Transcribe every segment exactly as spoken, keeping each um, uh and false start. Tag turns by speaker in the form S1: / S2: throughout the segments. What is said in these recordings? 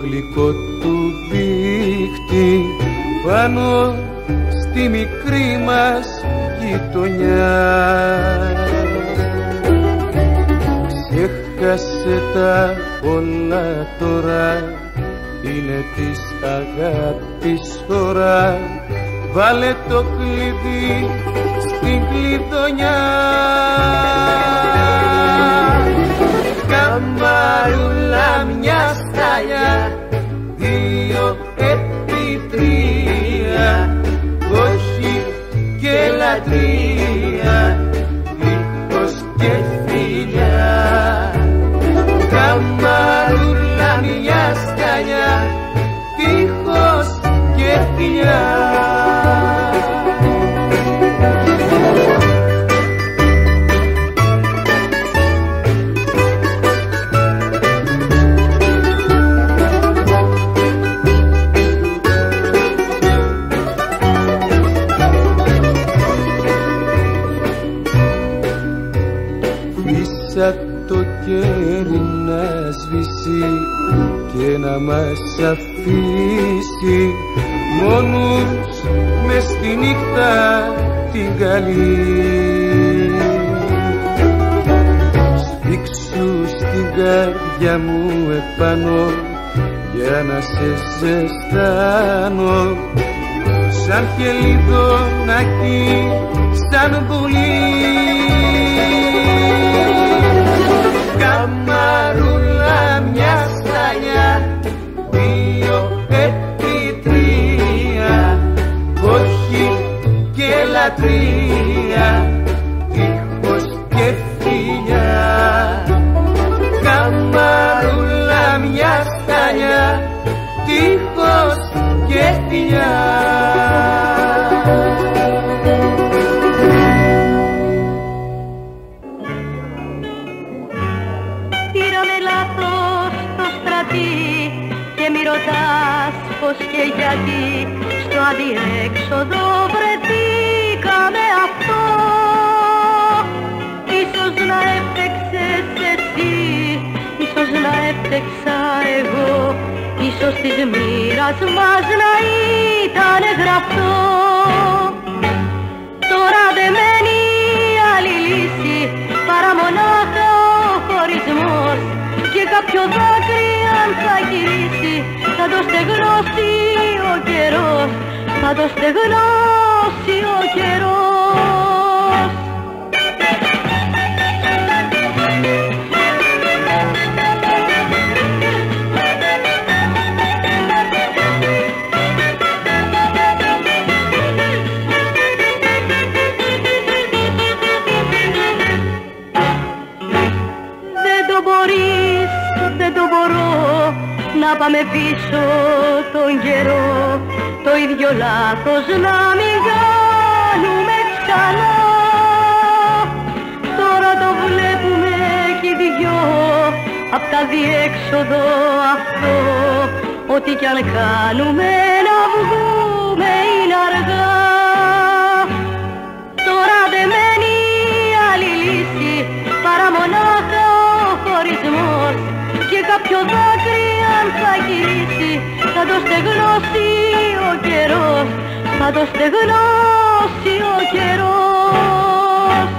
S1: γλυκό του δίχτυ πάνω στη μικρή μας γειτονιά. Ξέχασε τα πολλά τώρα, είναι της αγάπης ώρα. Βάλε το κλειδί στην κλειδονιά. Καμαρούλα μια σταλιά, δύο επί τρία, όχι και λατρεία, δίχως και φιλιά. Καμαρούλα μια σταλιά, δίχως και φιλιά. Το κέρι να σβήσει και να μας αφήσει μόνους μες στη νύχτα την καλή. Σφίξου στην καρδιά μου επάνω για να σε ζεστάνω, σαν χελιδονάκι, σαν πουλί. Καμαρούλα μια σταλιά, δύο επί τρία, όχι και λατρεία, δίχως και φιλιά. Καμαρούλα μια σταλιά, δίχως και φιλιά.
S2: Πως και γιατί στο αδιέξοδο βρεθήκαμε αυτό. Ίσως να έπαιξες εσύ, ίσως να έπαιξα εγώ, ίσως της μοίρας μας να ήταν γραφτό. Τώρα δεν μένει άλλη λύση παρά μονάχα ο χωρισμός, και κάποιο δάκρυ αν θα γυρίσει θα το στεγνώσει ο καιρός, θα το στεγνώσει ο καιρός. Δεν το μπορείς, δεν το μπορώ να πάμε πίσω τον καιρό, το ίδιο λάθος να μην κάνουμε ξανά. Τώρα το βλέπουμε κι οι δυο απ' τα διέξοδο αυτό, ό,τι κι αν κάνουμε να βγούμε είναι αργά. Τώρα δεν μένει άλλη λύση παρά μονάχα ο χωρισμός, και κάποιο δάκρυ αν θα γυρίσει θα το στεγνώσει ο καιρός, θα το στεγνώσει ο καιρός.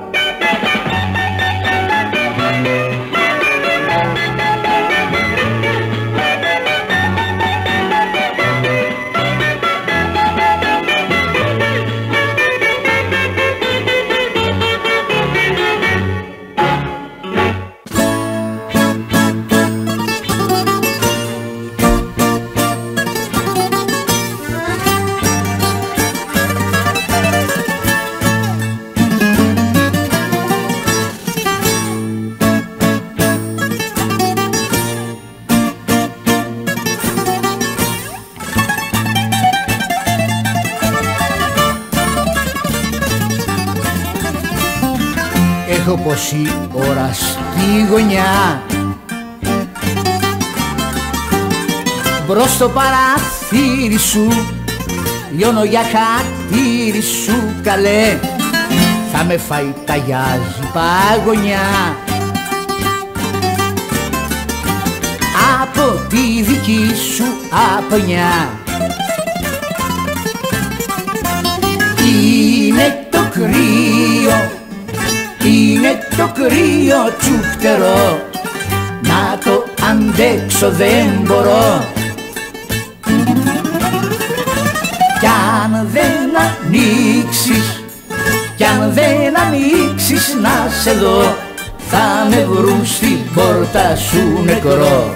S3: Έχω πόση ώρα στη γωνιά, μπρος στο παραθύρι σου λιώνω για χατήρι σου καλέ, θα με φάει ταγιάζει παγωνιά. Από από τη δική σου απονιά. Είναι το κρύο, είναι το κρύο τσούχτερο, να το αντέξω δεν μπορώ. Κι αν δεν ανοίξεις, κι αν δεν ανοίξεις να σε δω, θα με βρουν στην πόρτα σου νεκρό.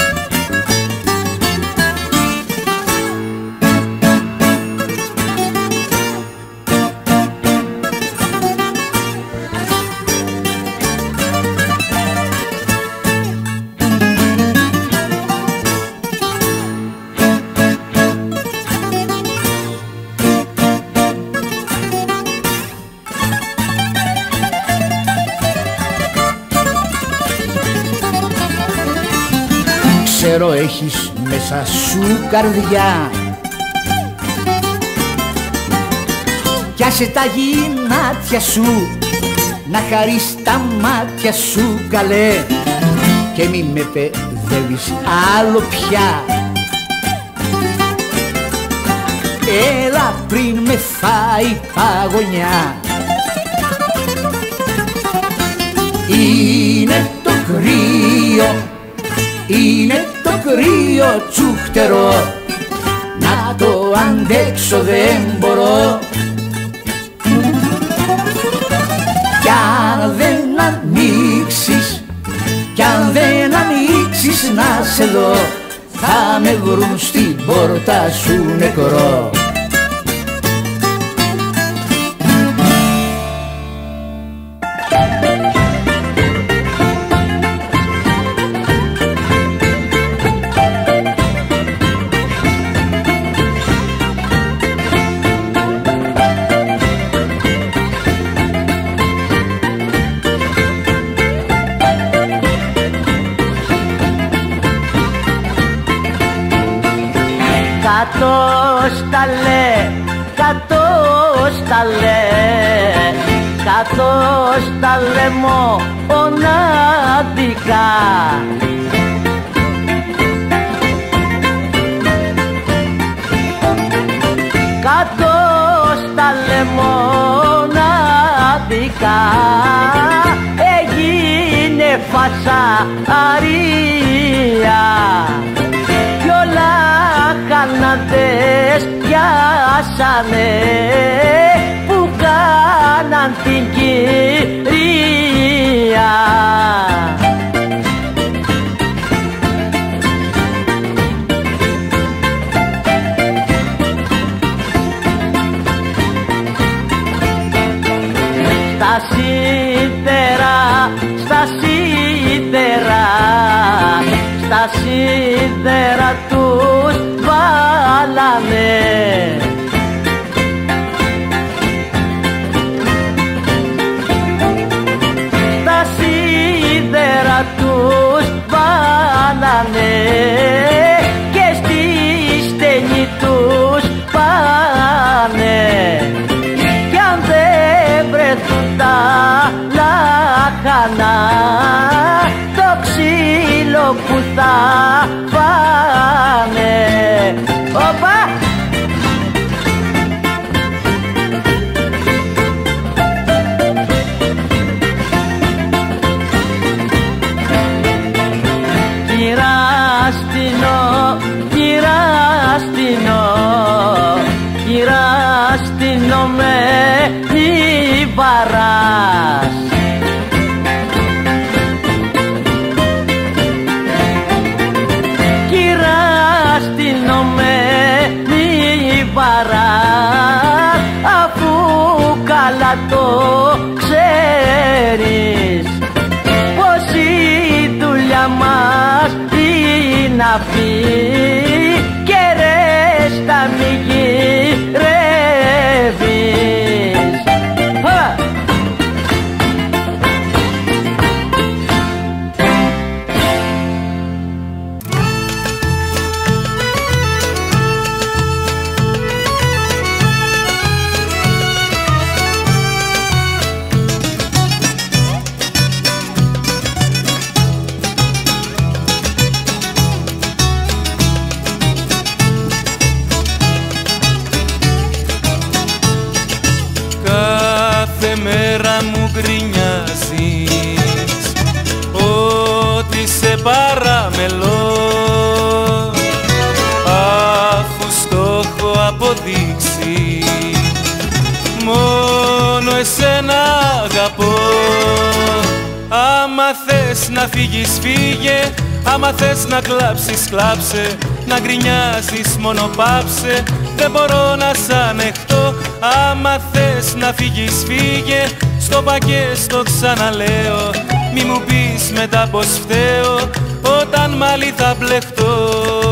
S3: Ξέρω έχεις μέσα σου καρδιά, κι άσε τα γυνάτια σου να χαρείς τα μάτια σου καλέ, και μη με παιδεύεις άλλο πια. Έλα πριν με φάει παγωνιά. Είναι το κρύο, είναι το κρύο τσούχτερο, να το αντέξω δεν μπορώ. Κι αν δεν ανοίξεις, κι αν δεν ανοίξεις να σε δω, θα με βρουν στην πόρτα σου νεκρό.
S4: Κάτω στα λε, κάτω στα λε, κάτω στα λαιμό ονάδικα. Κάτω στα λεμονάδικα έγινε φασαρία, κι όλα καναντές πιάσανε που κάναν την κυρία. Στα σίδερα, στα σίδερα, στα σίδερα τους βάλανε. Στα σίδερα τους βάλανε και στη στενή τους πάνε. Κι αν δεν βρεθούν τα λάχανα, το ξύλο που θα φάνε. Οπα! Κυράστινο, κυράστινο, κυράστινο με νιβαράς. Κυράστινο με νιβαράς, αφού καλά το ξέρεις πως η δουλειά μας είναι αυτή, και ρέστα μη γυρεύεις.
S1: Κάθε μέρα μου γκρινιάζεις ότι σε παραμελώ, αφού στο έχω αποδείξει μόνο εσένα αγαπώ. Άμα θες να φύγεις φύγε, άμα θες να κλάψεις κλάψε, να γκρινιάζεις μόνο πάψε, δεν μπορώ να σ' ανεχτώ. Άμα θες να φύγεις φύγε, στο πακέ στο ξαναλέω, μη μου πεις μετά πως φταίω όταν μάλι θα μπλεχτώ.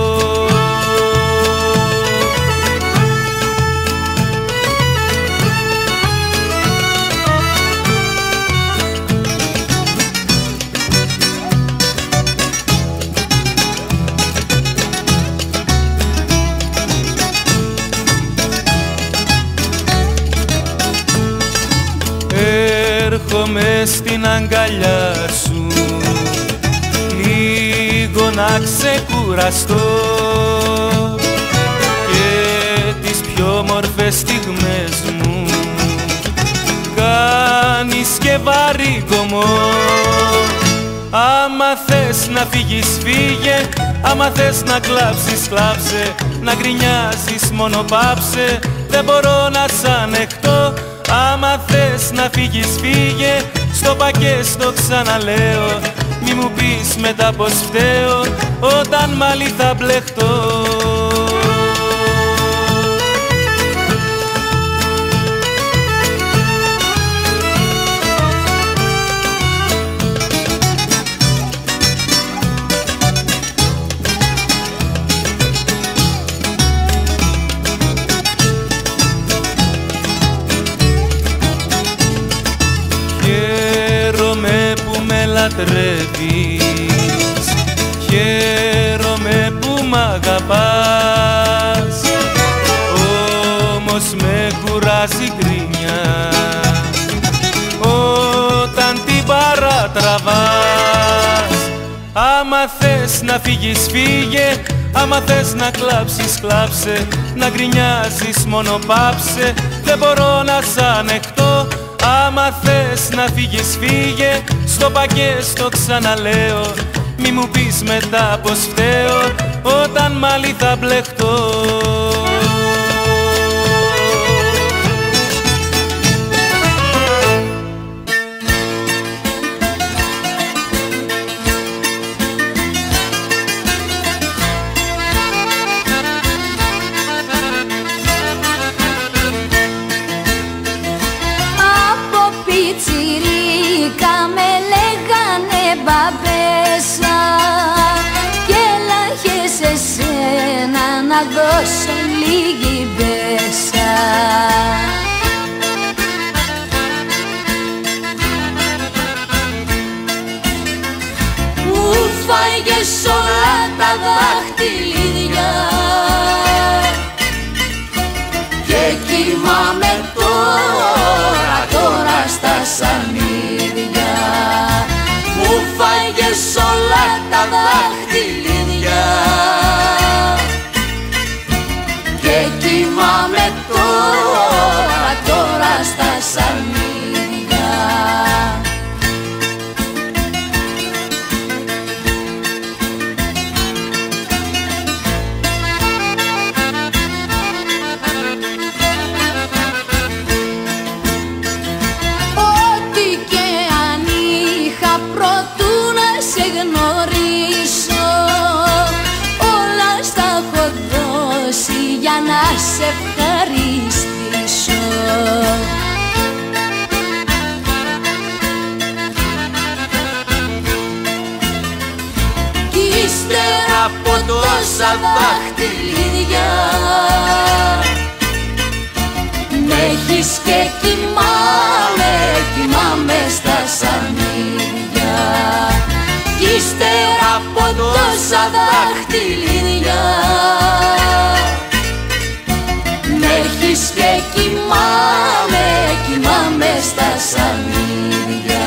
S1: Έρχομαι στην αγκαλιά σου λίγο να ξεκουραστώ και τις πιο μορφές στιγμές μου κάνεις και βαρύγωμο. Άμα θες να φύγεις φύγε, άμα θες να κλάψεις κλάψε, να γκρινιάζεις μόνο πάψε, δεν μπορώ να σ' ανεχτώ. Άμα θες να φύγεις φύγε, στο πακέ στο ξαναλέω, μη μου πεις μετά πως φταίω όταν μάλι θα μπλεχτώ. Χαίρομαι που με λατρεύεις, χαίρομαι που μ' αγαπάς, όμως με κουράζει γκρίνια όταν την παρατραβάς. Άμα θες να φύγεις φύγε, άμα θες να κλάψεις κλάψε, να γκρινιάζεις μόνο πάψε, δεν μπορώ να σ' ανεχτώ. Άμα θες να φύγεις φύγε, στο πακέ στο ξαναλέω, μη μου πεις μετά πως φταίω όταν μάλι θα μπλεχτώ.
S5: Μπαμπέσα και έλαχες εσένα να δώσω λίγη μπέσα. Μου φάγες όλα τα δάχτυλίδια και κοιμάμαι τώρα, τώρα στα σανίδια. Μου φάγες όλα τα δάχτυλίδια και κοιμάμαι τώρα, τώρα στα σανίδια. Ό,τι και αν είχα προτού να σε γνωρίσω, όλα στα έχω δώσει για να σε ευχαριστήσω. Κι ύστερα από τόσα δάχτυλίδια μ' έχεις και κοιμάμαι, κοιμάμαι στα σανίδια. Κι ύστερα από τόσα δάχτυλίδια μ' έχεις και κοιμάμαι, κοιμάμαι στα σανίδια.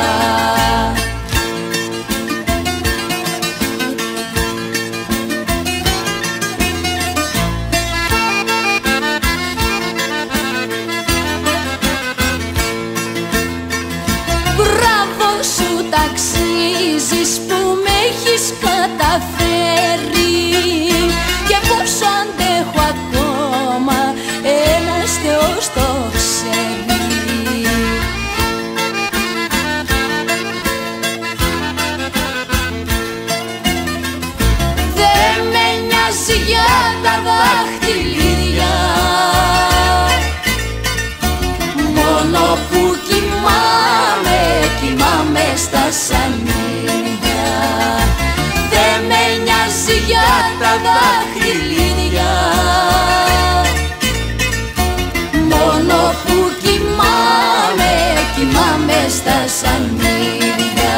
S5: έχεις καταφέρει και πόσο αντέχω ακόμα, ένας Θεός το ξέρει. Δεν με νοιάζει για τα δάχτυλίδια, μόνο που κοιμάμαι, κοιμάμαι στα σανίδια. Δεν με νοιάζει για τα δάχτυλίδια, μόνο που κοιμάμαι, κοιμάμαι στα σανίδια.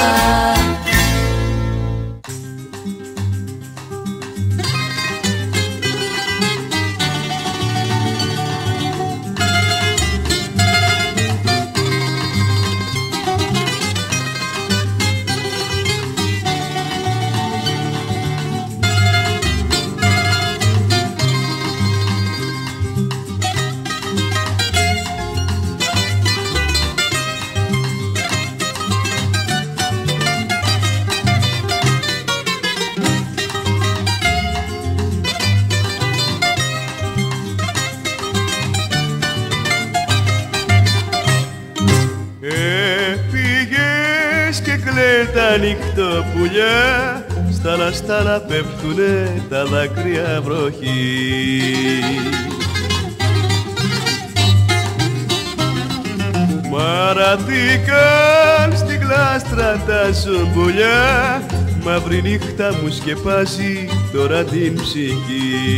S6: Τα νυχτοπουλιά στα λαστάλα πέφτουνε τα δάκρυα βροχή. Μαραθήκαν στην γλάστρα τα ζουμπουλιά, μαύρη νύχτα μου σκεπάζει τώρα την ψυχή.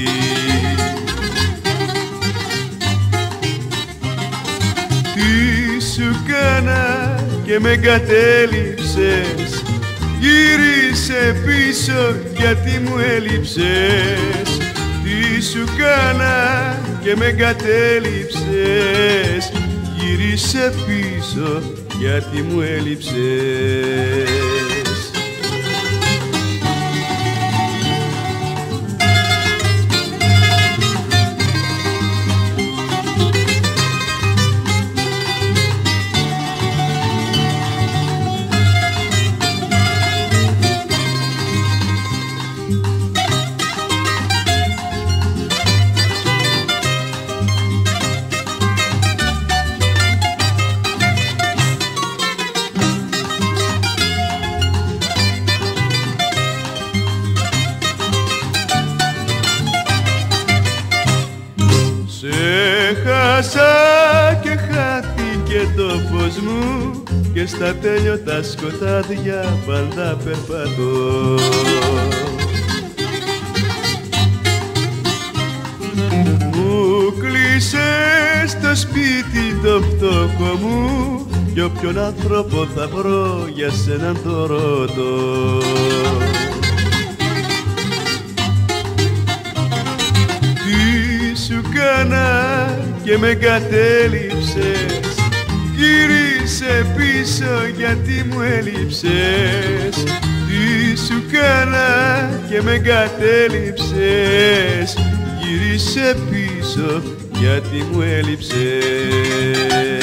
S6: Τι σου κάνα και με εγκατέλειψες, γύρισε πίσω γιατί μου έλειψες. Τι σου κάνα και με εγκατέλειψες, γύρισε πίσω γιατί μου έλειψες. Και χάθηκε το φως μου και στα τέλειωτα σκοτάδια πάντα περπατώ. Μου κλείσες το σπίτι το φτωχό μου κι όποιον άνθρωπο θα βρω για σέναν το ρωτώ. Τι σου κάνα και με εγκατέλειψες, γύρισε πίσω γιατί μου έλειψες. Τι σου κάνα και με εγκατέλειψες, γύρισε πίσω γιατί μου έλειψες.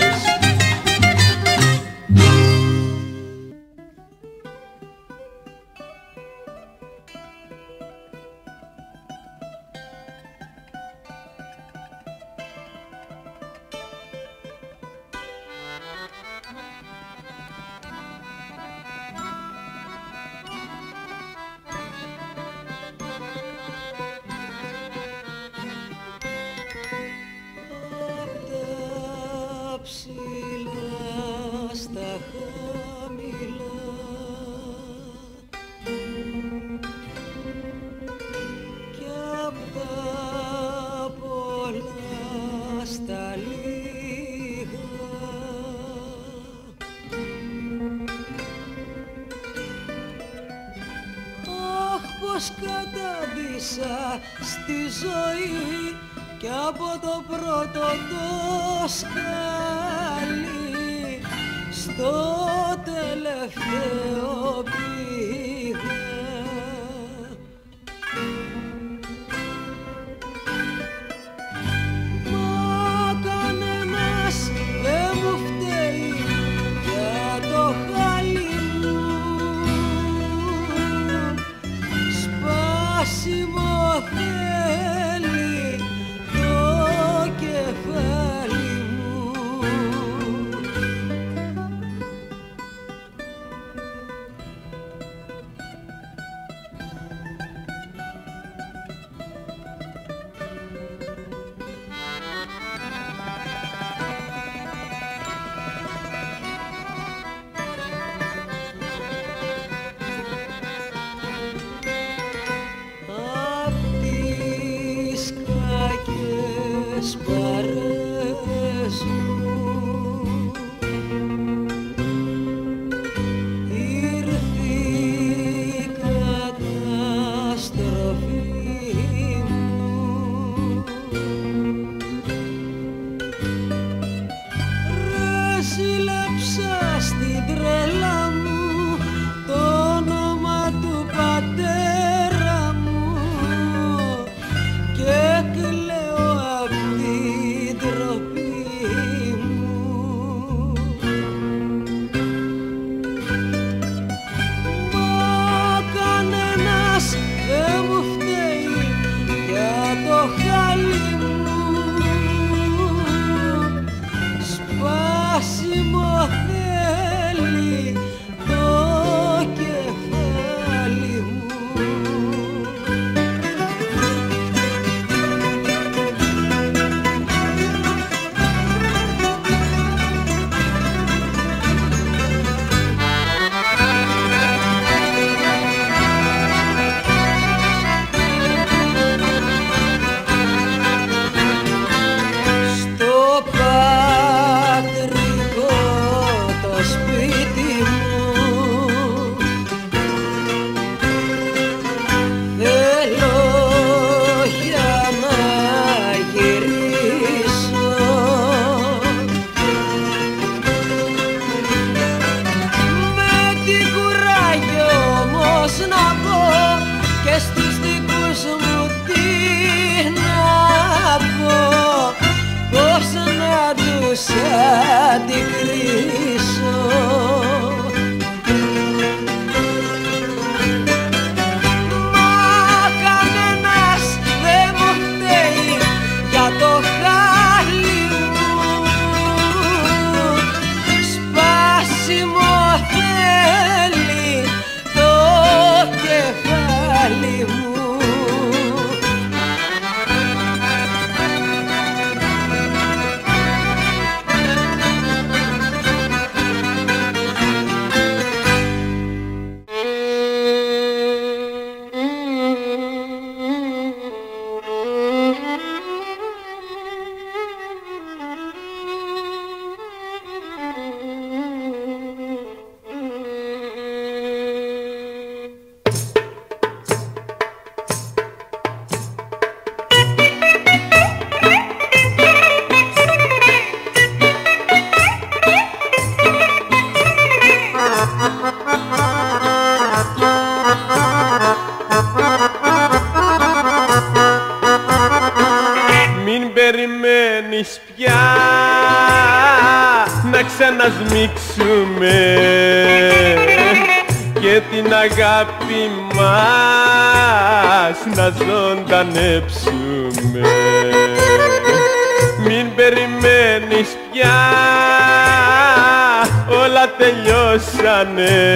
S7: πως κατάντησα στη ζωή κι από το πρώτο το σκάλι στο τελευταίο πήγα. Μα κανένας δεν μου φταίει για το χάλι μου. μου. Ήρθε η καταστροφή μου. Ρε σύλλεψα στην τρέλα μου το όνομα του πατέρα μου και κλαίω απ' την ντροπή μου. Μα κανένας δεν μου φταίει για το χάλι μου. Σπάσιμο θέλει το κεφάλι μου. Στο πατρικό το σπίτι μου θέλω για να γυρίσω. Με τι κουράγιο όμως να πω και στους δικούς μου τι να πω, πώς να τους αντικρίσω. Μα κανένας δεν μου φταίει για το χάλι μου. Σπάσιμο θέλει το κεφάλι μου.
S6: Μην περιμένεις πια να ξανασμίξουμε και την αγάπη μας να ζωντανέψουμε. Μην περιμένεις πια, όλα τελειώσανε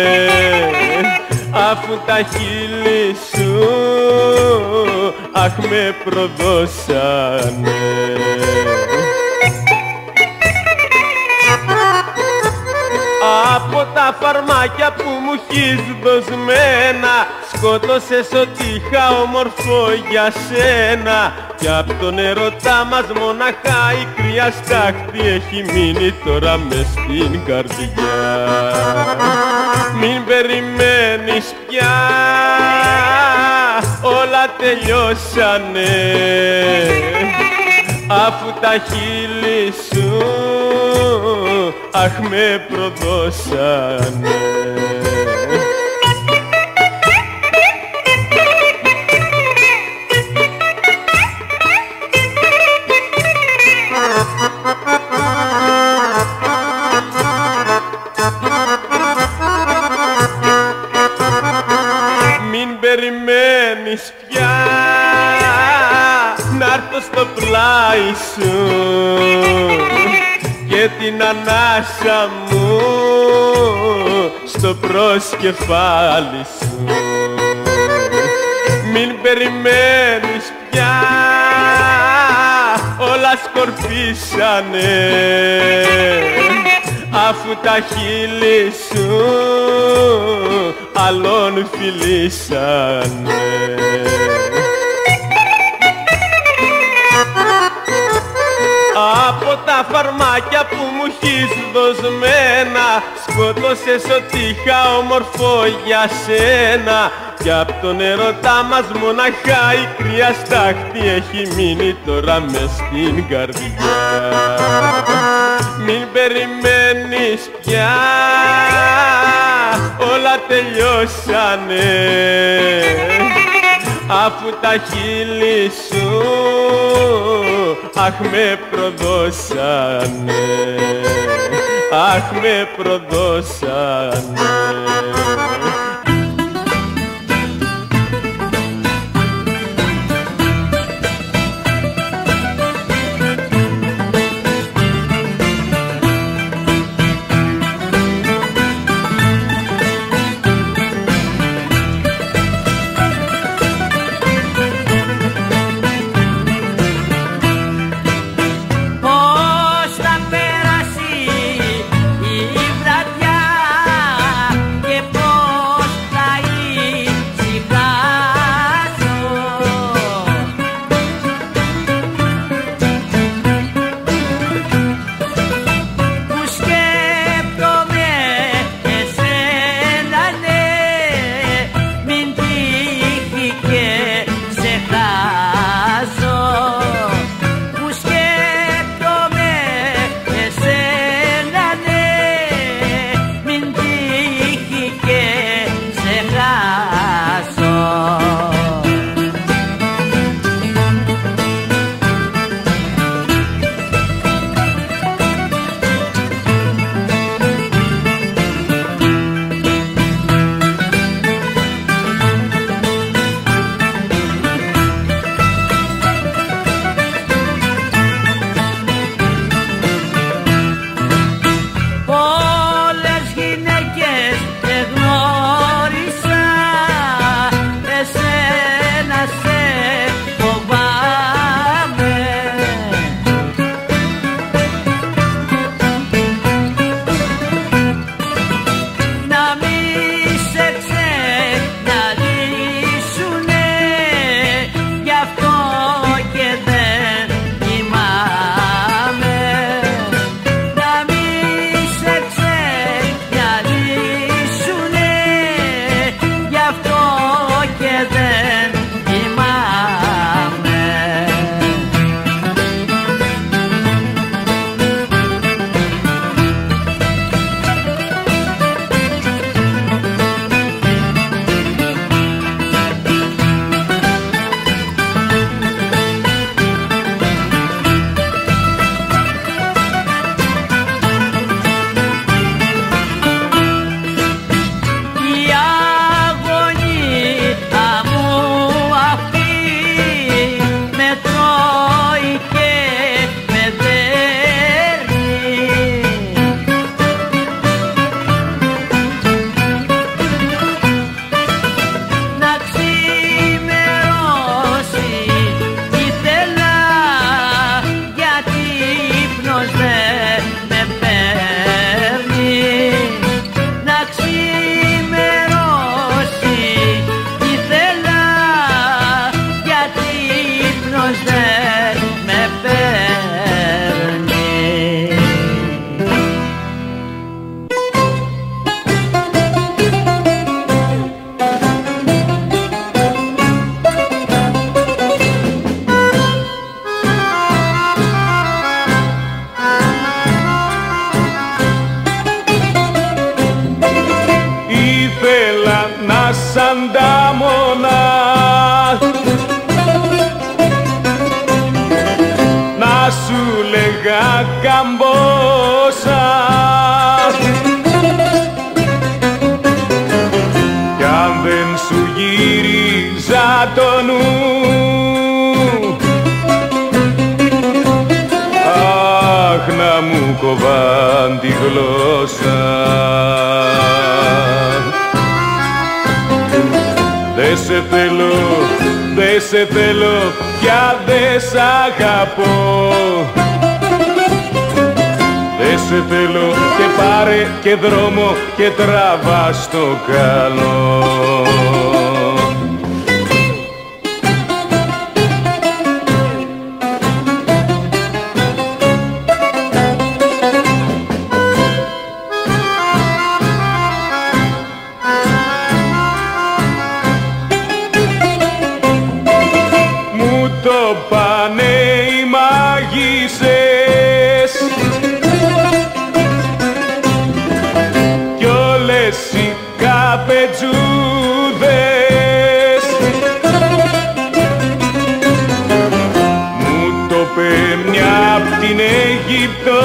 S6: αφού τα χείλη σου αχ με προδώσανε. Από τα φαρμάκια που μου έχεις δοσμένα σκότωσες ό,τι είχα όμορφο για σένα κι απ' τον ερωτά μας μοναχά η κρύα στάχτη έχει μείνει τώρα μες στην καρδιά. Μην περιμένεις πια, όλα τελειώσανε αφού τα χείλη σου αχ με προδώσανε. Μην περιμένεις πια να έρθω στο πλάι σου και την ανάσα μου στο προσκεφάλι σου. Μην περιμένεις πια, όλα σκορπίσανε αφού τα χείλη σου άλλον φιλήσανε. Από τα φαρμάκια που μου έχεις δοσμένα σκότωσες ό,τι είχα όμορφο για σένα. Κι απ' τον ερωτά μας μοναχά η κρύα στάχτη έχει μείνει τώρα μες στην καρδιά. Μην περιμένεις πια, όλα τελειώσανε, αφού τα χείλη σου αχ με προδώσανε, αχ με προδώσανε.
S8: σαν τα μόνα να σου λέγα καμπόσα κι αν δεν σου γύριζα το νου αχ να μου κοβάν τη γλώσσα. Δε σε θέλω, δε σε θέλω, πια δε σ' αγαπώ. Δε σε θέλω και πάρε και δρόμο και τραβά στο καλό. Αίγυπτο.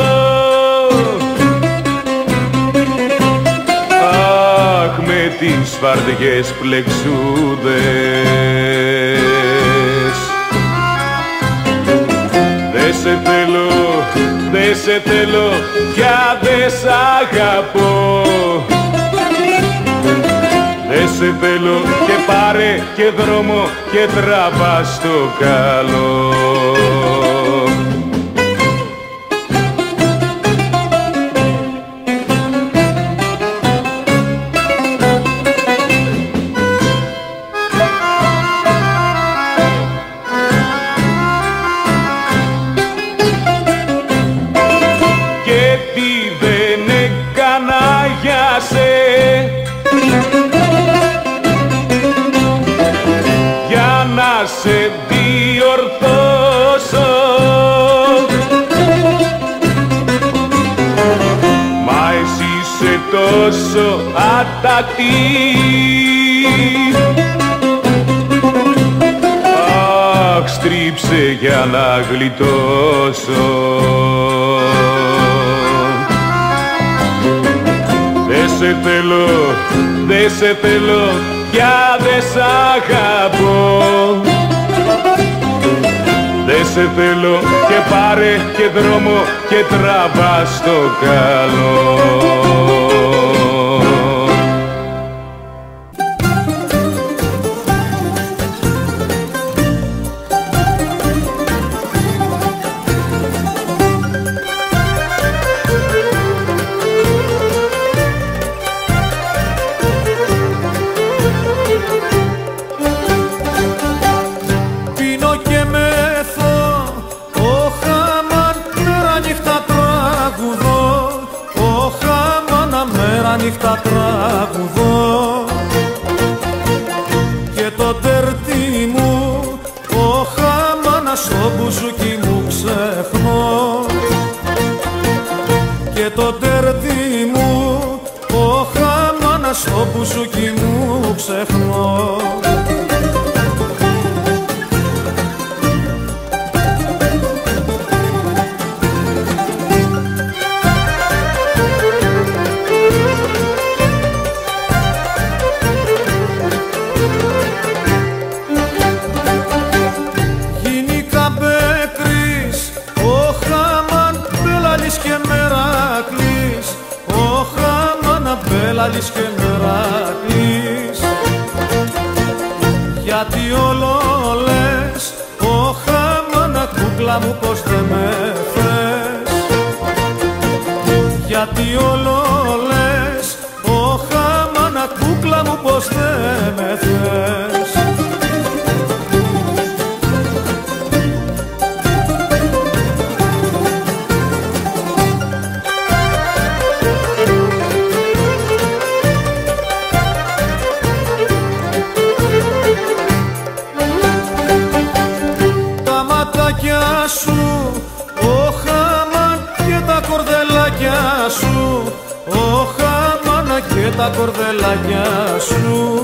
S8: Αχ, με τις φαρδιές πλεξούδες, δε σε θέλω, δε σε θέλω, πια δε σ' αγαπώ. Δε σε θέλω και πάρε και δρόμο και τραβά στο καλό. Και τι δεν έκανα για σε, για να σε διορθώσω. Μα εσύ είσαι τόσο ατατή. Αχ, στρίψε για να γλιτώσω. Δε σε θέλω, δε σε θέλω, πια δε σ' αγαπώ. Δε σε θέλω και πάρε και δρόμο και τραβά στο καλό.
S9: Νύχτα τραγουδώ και το τέρτι μου, ο χαμάνα στο μπουζούκι μου ξεχνώ. Και το τέρτι μου, ο χαμάνα στο μπουζούκι μου ξεχνώ. Μπέλαλης και Μεράκλης, γιατί όλο λες, ο χαμάνα κούκλα μου πως δεν με θες. Γιατί όλο λες, ο χαμάνα κούκλα μου πως δεν με θες. Σου, ο χαμάν και τα κορδελάκια σου, ο χαμάνα και τα κορδελάκια σου.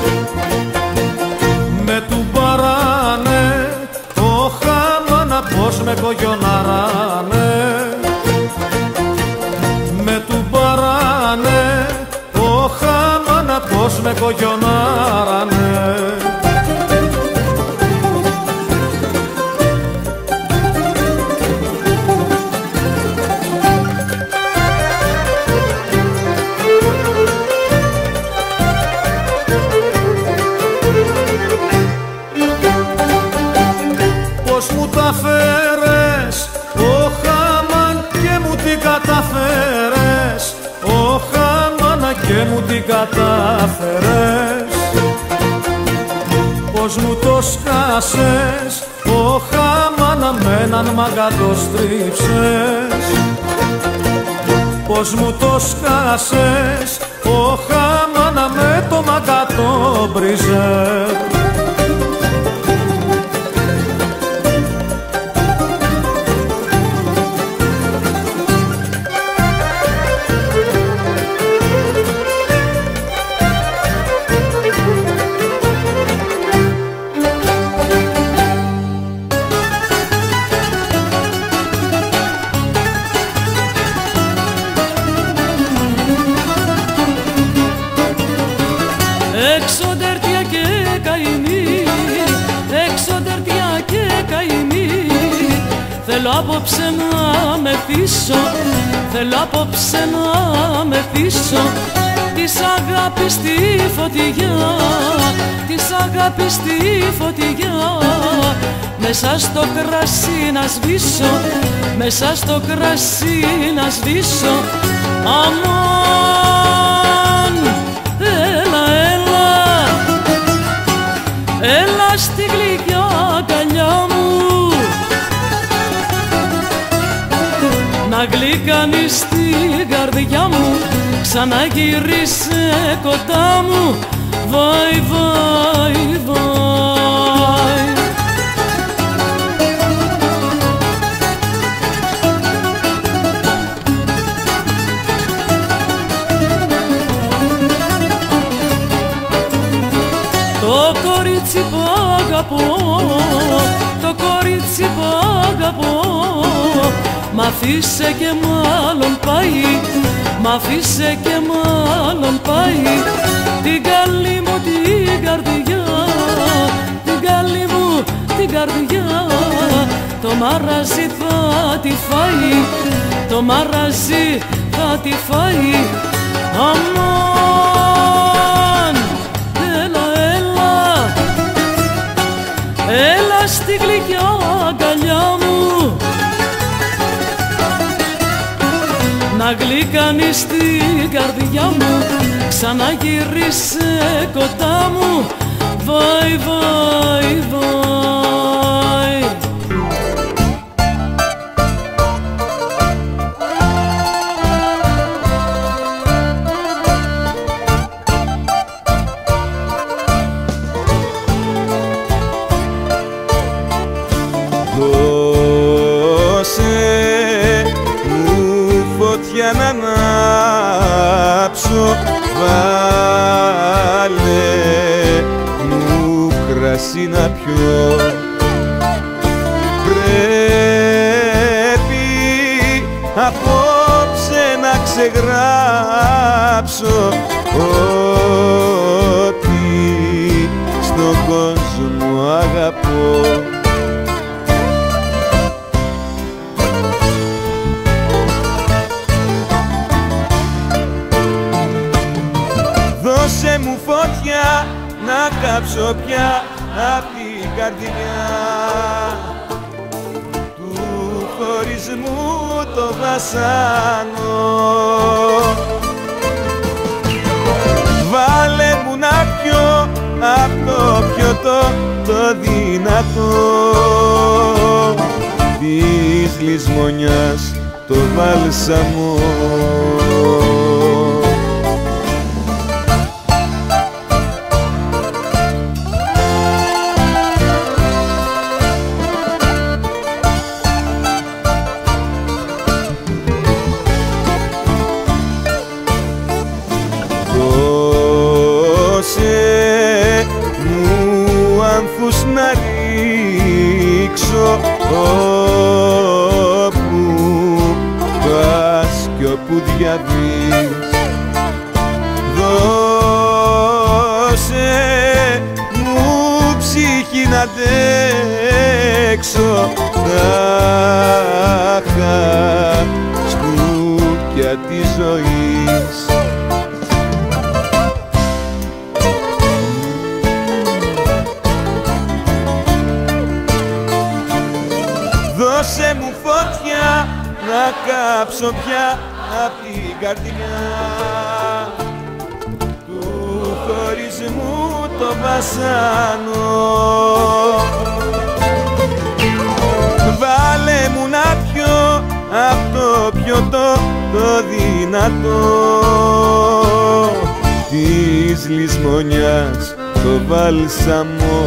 S9: Με του παράνε, ο χαμάνα πως με κογιοναράνε. Με του παράνε, ο χαμάνα πως με κογιοναράνε. Φέρες, ο χαμάν και μου την καταφέρες, ο χαμάνα και μου την καταφέρες. Πως μου το σκάσες, ο χαμάνα με έναν μάγκα το στρίψες. Πως μου το σκάσες, ο χαμάνα με το μάγκα το μπριζες.
S7: απόψε να μεθύσω, θέλω απόψε να μεθύσω της αγάπης στη φωτιά, της αγάπης στη φωτιά. Μέσα στο κρασί να σβήσω, μέσα στο κρασί να σβήσω. Αμάν, έλα, έλα, έλα στη γλυκιά αγκαλιά μου, να γλυκάνεις την καρδιά μου, ξαναγύρισε κοντά μου. Βάι, βάι, βάι. Το κορίτσι που αγαπώ, το κορίτσι που αγαπώ, μ' αφήσε και μάλλον πάει, μ' αφήσε και μάλλον πάει. Την καλή μου την καρδιά, την καλή μου την καρδιά, το μαραζί θα τη φάει, το μαραζί θα τη φάει. Αμάν, έλα, έλα, έλα στη γλυκιά αγκαλιά μου, να γλυκάνεις την καρδιά μου, ξαναγύρισε κοντά μου. Βάι, βάι, βάι.
S6: Για να ανάψω, βάλε μου κρασί να πιω. Πρέπει απόψε να ξεγράψω ότι στον κόσμο αγαπώ. Δώσε μου φωτιά να κάψω πια απ' την καρδιά του χωρισμού το βασάνο. Βάλε μου να πιω απ' το πιωτό το δυνατό της λησμονιάς το βάλσαμο. Να ρίξω όπου πας κι όπου διαβείς. Δώσε μου ψυχή να αντέξω τάχα σπούκια της ζωής. Δώσε μου φωτιά να κάψω πια απ' την καρδιά του χωρισμού το βασάνο. Βάλε μου να πιω απ' το πιωτό το δυνατό της λησμονιάς το βάλσαμο.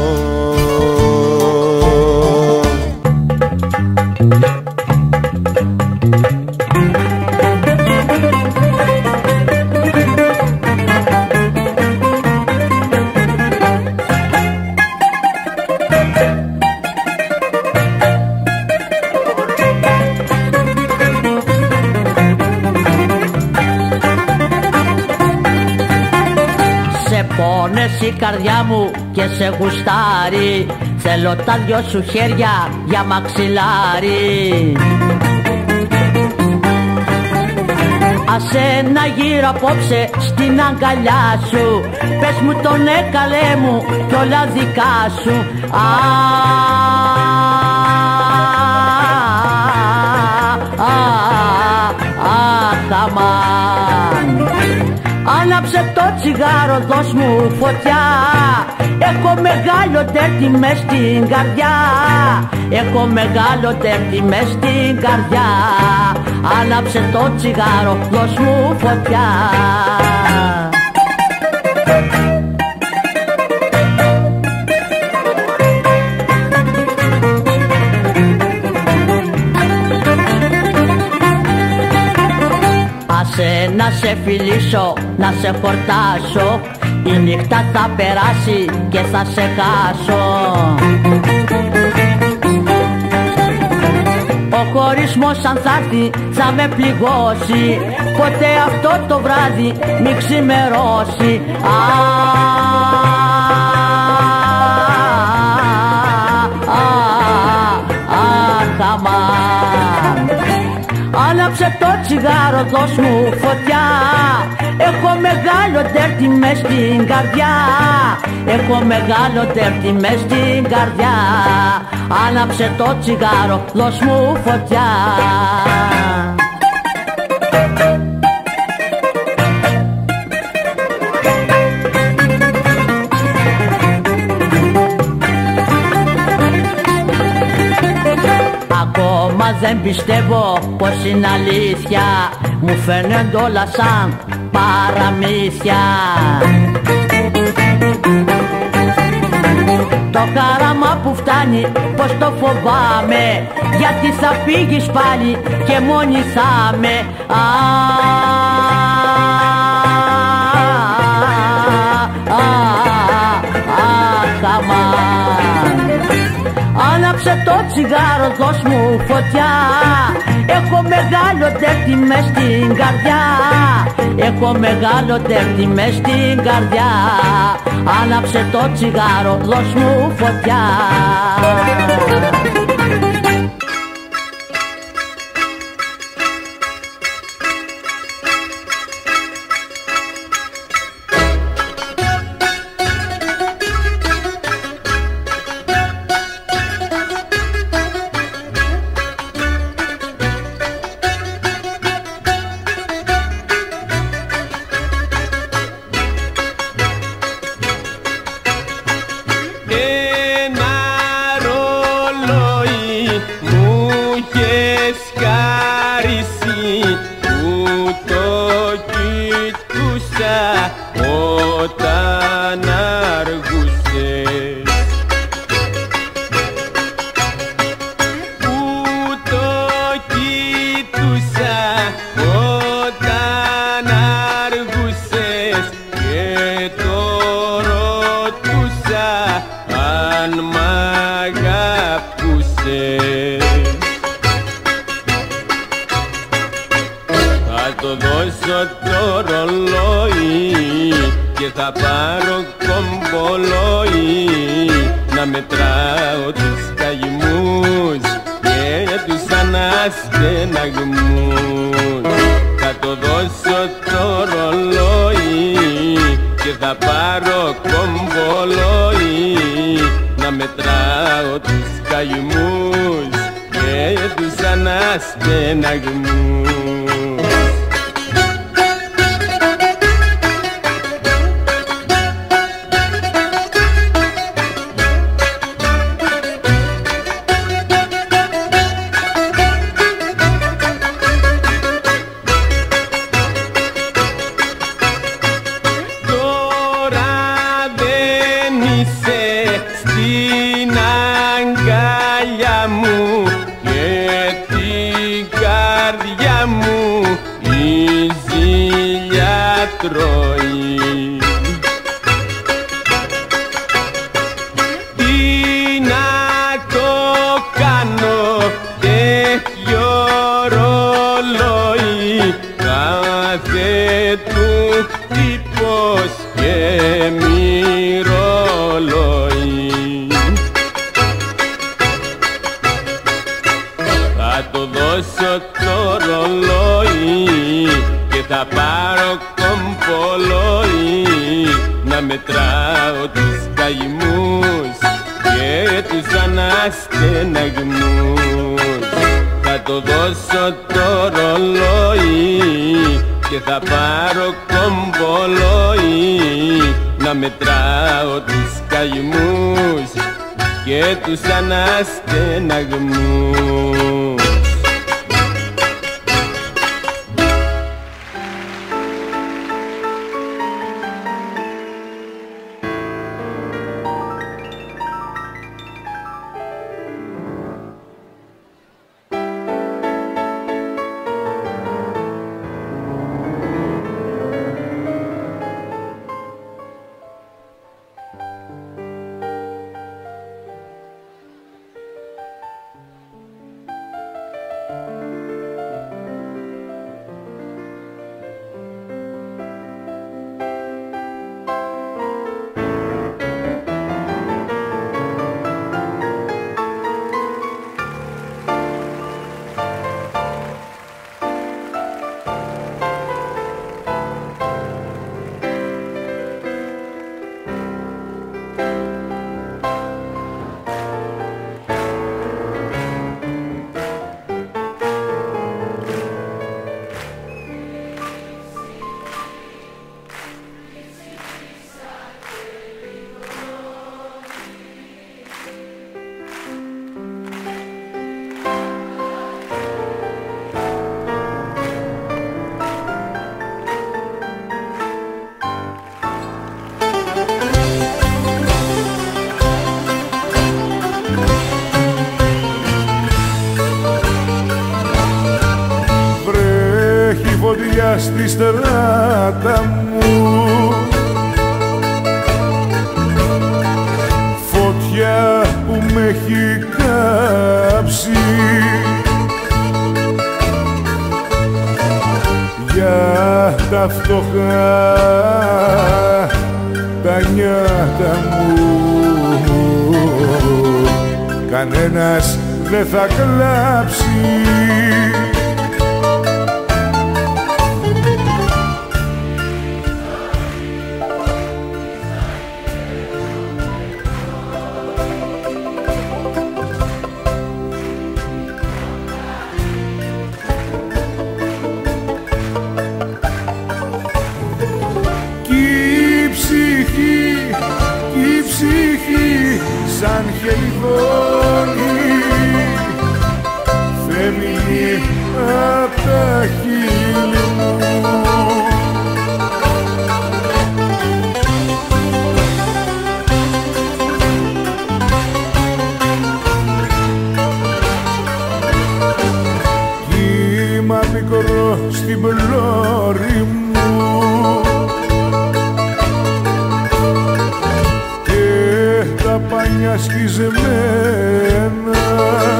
S10: Πόνες η καρδιά μου και σε γουστάρει, θέλω τα δυο σου χέρια για μαξιλάρι. Άσε να γύρω απόψε στην αγκαλιά σου. Πες μου το ναι καλέ μου κι όλα δικά σου. Α, α, αχ, αμάν. Άναψε το τσιγάρο, δώσ' μου φωτιά. Έχω μεγάλο τέρτη μες στην καρδιά. Έχω μεγάλο τέρτη μες στην καρδιά. Άναψε το τσιγάρο, δώσ' μου φωτιά. Άσε να σε φιλήσω, να σε χορτάσω. Η νύχτα θα περάσει και θα σε χάσω. Ο χωρισμός αν θα έρθει θα με πληγώσει. Ποτέ αυτό το βράδυ μη ξημερώσει. Α, α, αχ, αμάν. Άναψε το τσιγάρο, δώσ' μου φωτιά. Έχω μεγάλο τέρτη μες στην καρδιά. Έχω μεγάλο τέρτη μες στην καρδιά. Άναψε το τσιγάρο, δώσ' μου φωτιά. Ακόμα δεν πιστεύω πως είναι αλήθεια. Μου φαίνονται όλα σαν παραμύθια. Το χαράμα που φτάνει πως το φοβάμαι. Γιατί θα φύγεις πάλι και μόνη θα με. Α, α, αχ, αμάν. Άναψε το τσιγάρο, δώσ' μου φωτιά. Έχω μεγάλο τέρτη μες στην καρδιά. Έχω μεγάλο τέρτη μες στην καρδιά. Άναψε το τσιγάρο, δώσ' μου φωτιά.
S6: θα πάρω κομπολόι να μετράω τους καημούς και τους αναστεναγμούς. Θα το δώσω το ρολόι και θα πάρω κομπολόι να μετράω τους καημούς και τους αναστεναγμούς.
S8: Στη στράτα μου φωτιά που με έχει κάψει για τα φτωχά τα νιάτα μου κανένας δεν θα κλάψει. Σαν χελιδόνι φεύγει απ' τα χείλη μου. Κύμα πικρό στην πλώρη μου πανιά σκισμένα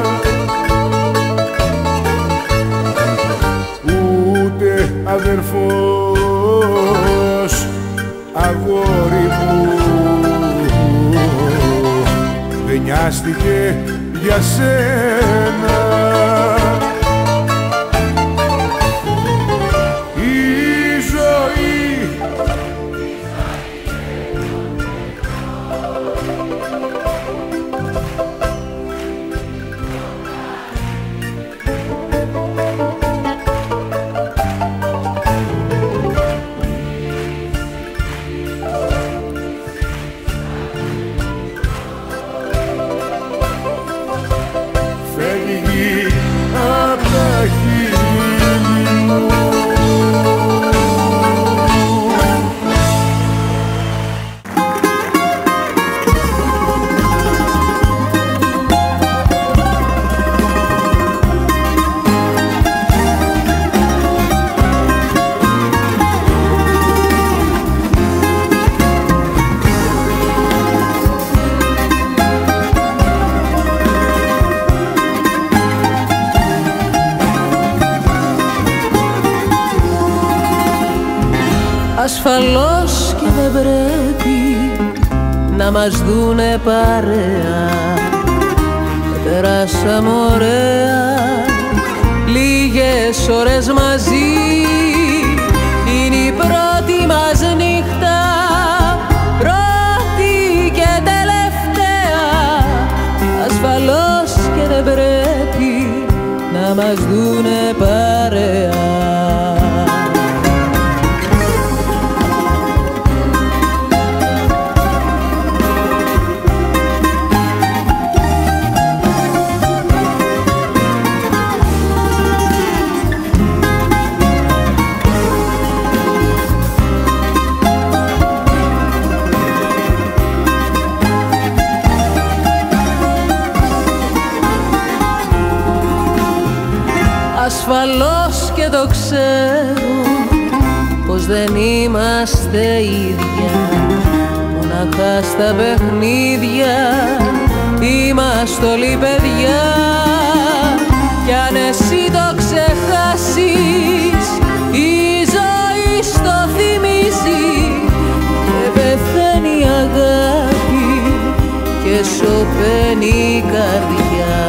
S8: ούτε αδερφός αγόρι μου δεν νοιάστηκε για σένα.
S11: Ασφαλώς και δεν πρέπει να μας δουνε παρέα. Περάσαμε ωραία λίγες ώρες μαζί πρώτη μας νύχτα, πρώτη και τελευταία. Ασφαλώς και δεν πρέπει να μας δουνε παρέα. Ασφαλώς και το ξέρω πως δεν είμαστε ίδια, μοναχά στα παιχνίδια είμαστε όλοι παιδιά. Κι αν εσύ το ξεχάσεις, η ζωή στο θυμίζει και πεθαίνει η αγάπη και σωπαίνει η καρδιά.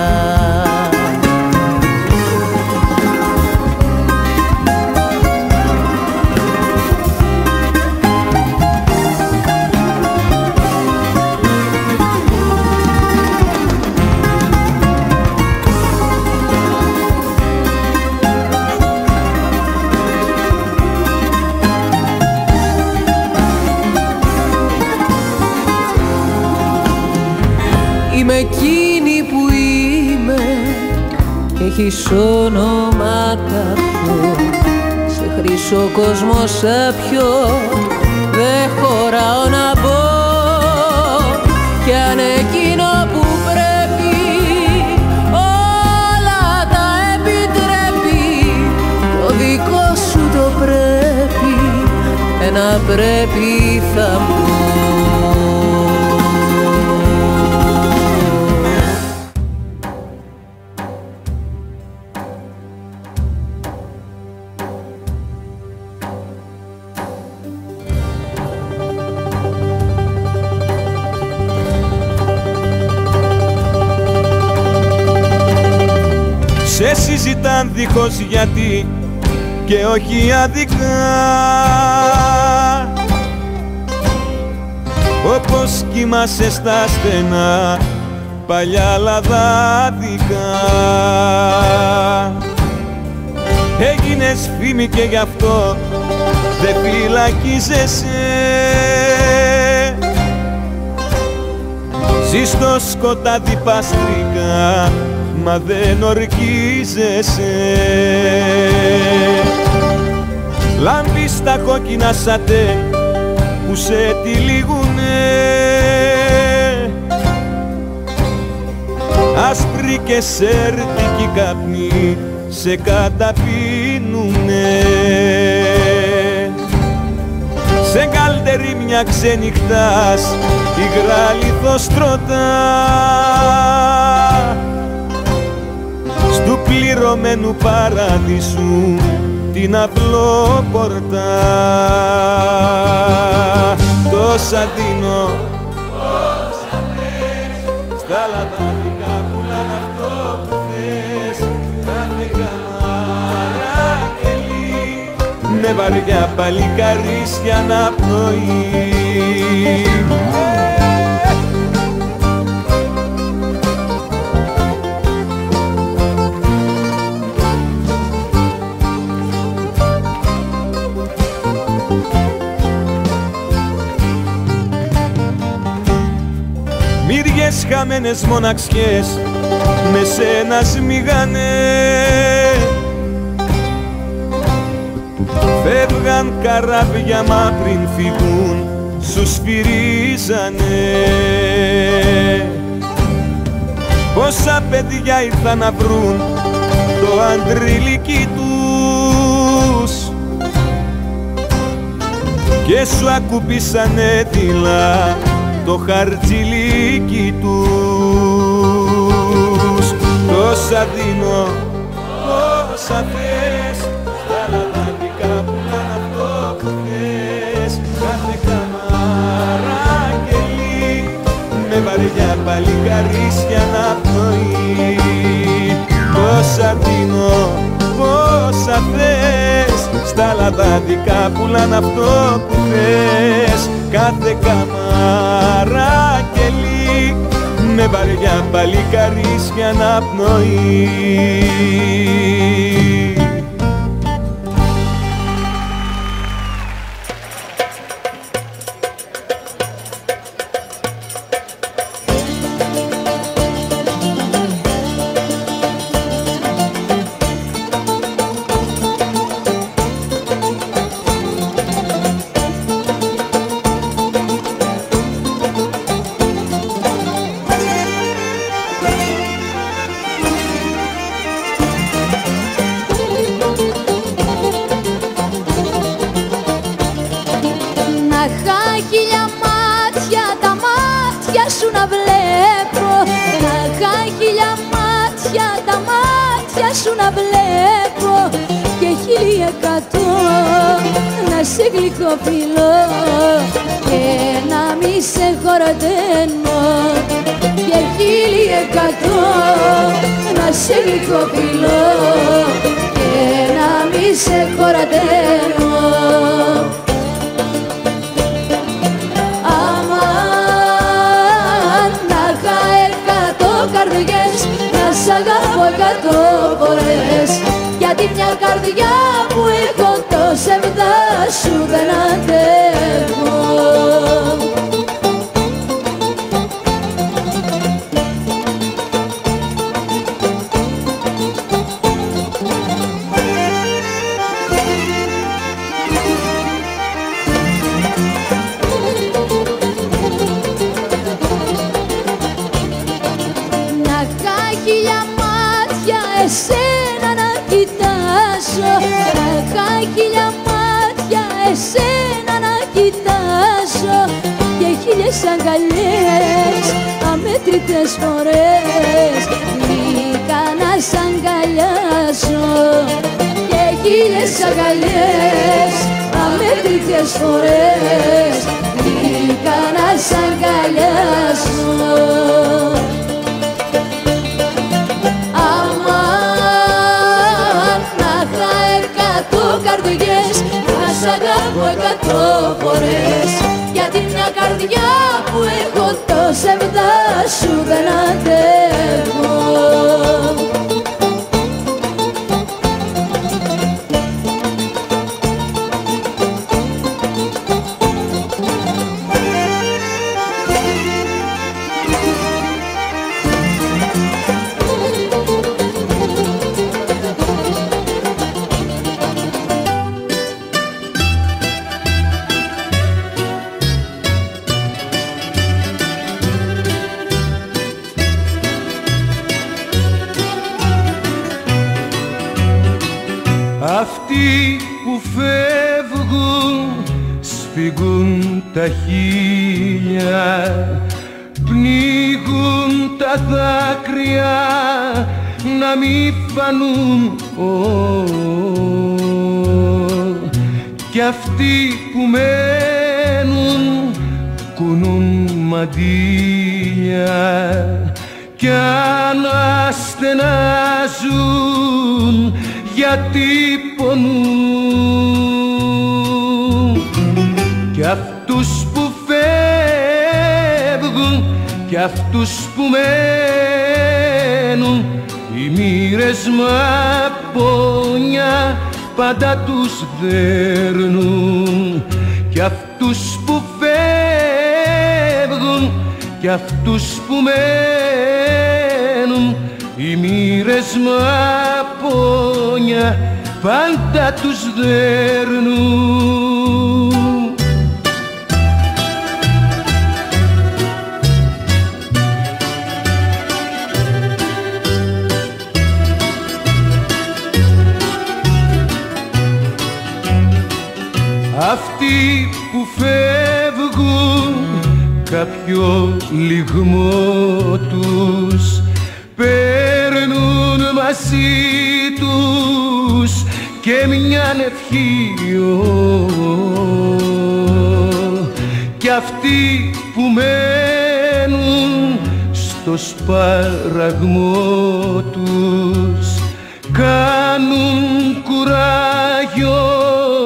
S11: Είμαι εκείνη που είμαι, έχεις όνομα κάποιο, σε χρυσό κόσμο σάπιο δεν χωράω να μπω. Κι αν εκείνο που πρέπει όλα τα επιτρέπει, το δικό σου το πρέπει, ένα πρέπει θα πω.
S1: Σε συζητάν δίχως γιατί και όχι αδικά, όπως κοιμάσαι στα στενά παλιά λαδάδικα. Έγινες φήμη και γι' αυτό δεν φυλακίζεσαι, ζεις στο σκοτάδι παστρικά μα δεν ορκίζεσαι. Λάμπεις τα κόκκινα σατέ που σε τυλίγουνε, άσπροι και σέρτικοι καπνοί σε καταπίνουνε. Σε καλτερί μια ξενυχτάς υγρά λιθοστρωτά, στου πληρωμένου παράδεισου την απλόπορτα. Τόσα δίνω, όσα θες, στα λαδάδικα πουλάν αυτό που θες. Κάθε καμάρα κελί με βαριά παλικαρίσια να πνοεί. Μύριες χαμένες μοναξιές με σένα σμίγανε, φεύγαν καράβια μα πριν φύγουν σου σφυρίζανε. Πόσα παιδιά ήρθαν να βρουν το αντριλίκι τους και σου ακουπίσανε δειλά το χαρτζιλίκι τους. Τόσα δίνω, όσα θες, στα λαδάδικα πουλάν αυτό που θες. Κάθε καμάρα κελί με βαριά παλικαρίσια να πνοεί. Τόσα δίνω, όσα θες,
S8: τα λαδάδικα πουλάν αυτό που θες. Κάθε καμάρα κελί με βαριά παλικαρίσια να πνοεί.
S5: Σου να βλέπω και χίλια εκατό να σε γλυκοφιλώ και να μη σε χορταίνω, και χίλια εκατό να σε γλυκοφιλώ και να μη σε χορταίνω. Αμάν να είχα εκατό καρδιές να σ' αγαπώ εκατό φορές, γιατί μια καρδιά που έχω το σεβδά σου δεν αντέχω. Εσένα να κοιτάσω, να είχα χίλια μάτια εσένα να κοιτάσω και χίλιες αγκαλιές αμέτρητες φορές γλυκά να σ' αγκαλιάσω, και χίλιες αγκαλιές αμέτρητες φορές γλυκά να σ' αγκαλιάσω. Καρδιές να σ' αγαπώ εκατό φορές, γιατί μια καρδιά που έχω το σεβδά σου δεν αντέχω.
S8: Αυτοί που φεύγουν σφίγγουν τα χείλια, πνίγουν τα δάκρυα να μη φανούν, oh, κι αυτοί που μένουν κουνούν μαντήλια κι αναστενάζουν γιατί πονούν, κι αυτούς που φεύγουν κι αυτούς που μένουν οι μοίρες μαπόνια πάντα τους δέρνουν, κι αυτούς που φεύγουν κι αυτούς που μένουν οι μοίρες μαπόνια πάντα τους δέρνουν. Αυτοί που φεύγουν κάποιο λιγμό τους παίρνουν μαζί τους και μιαν ευχή, κι αυτοί που μένουν στο σπαραγμό τους κάνουν κουράγιο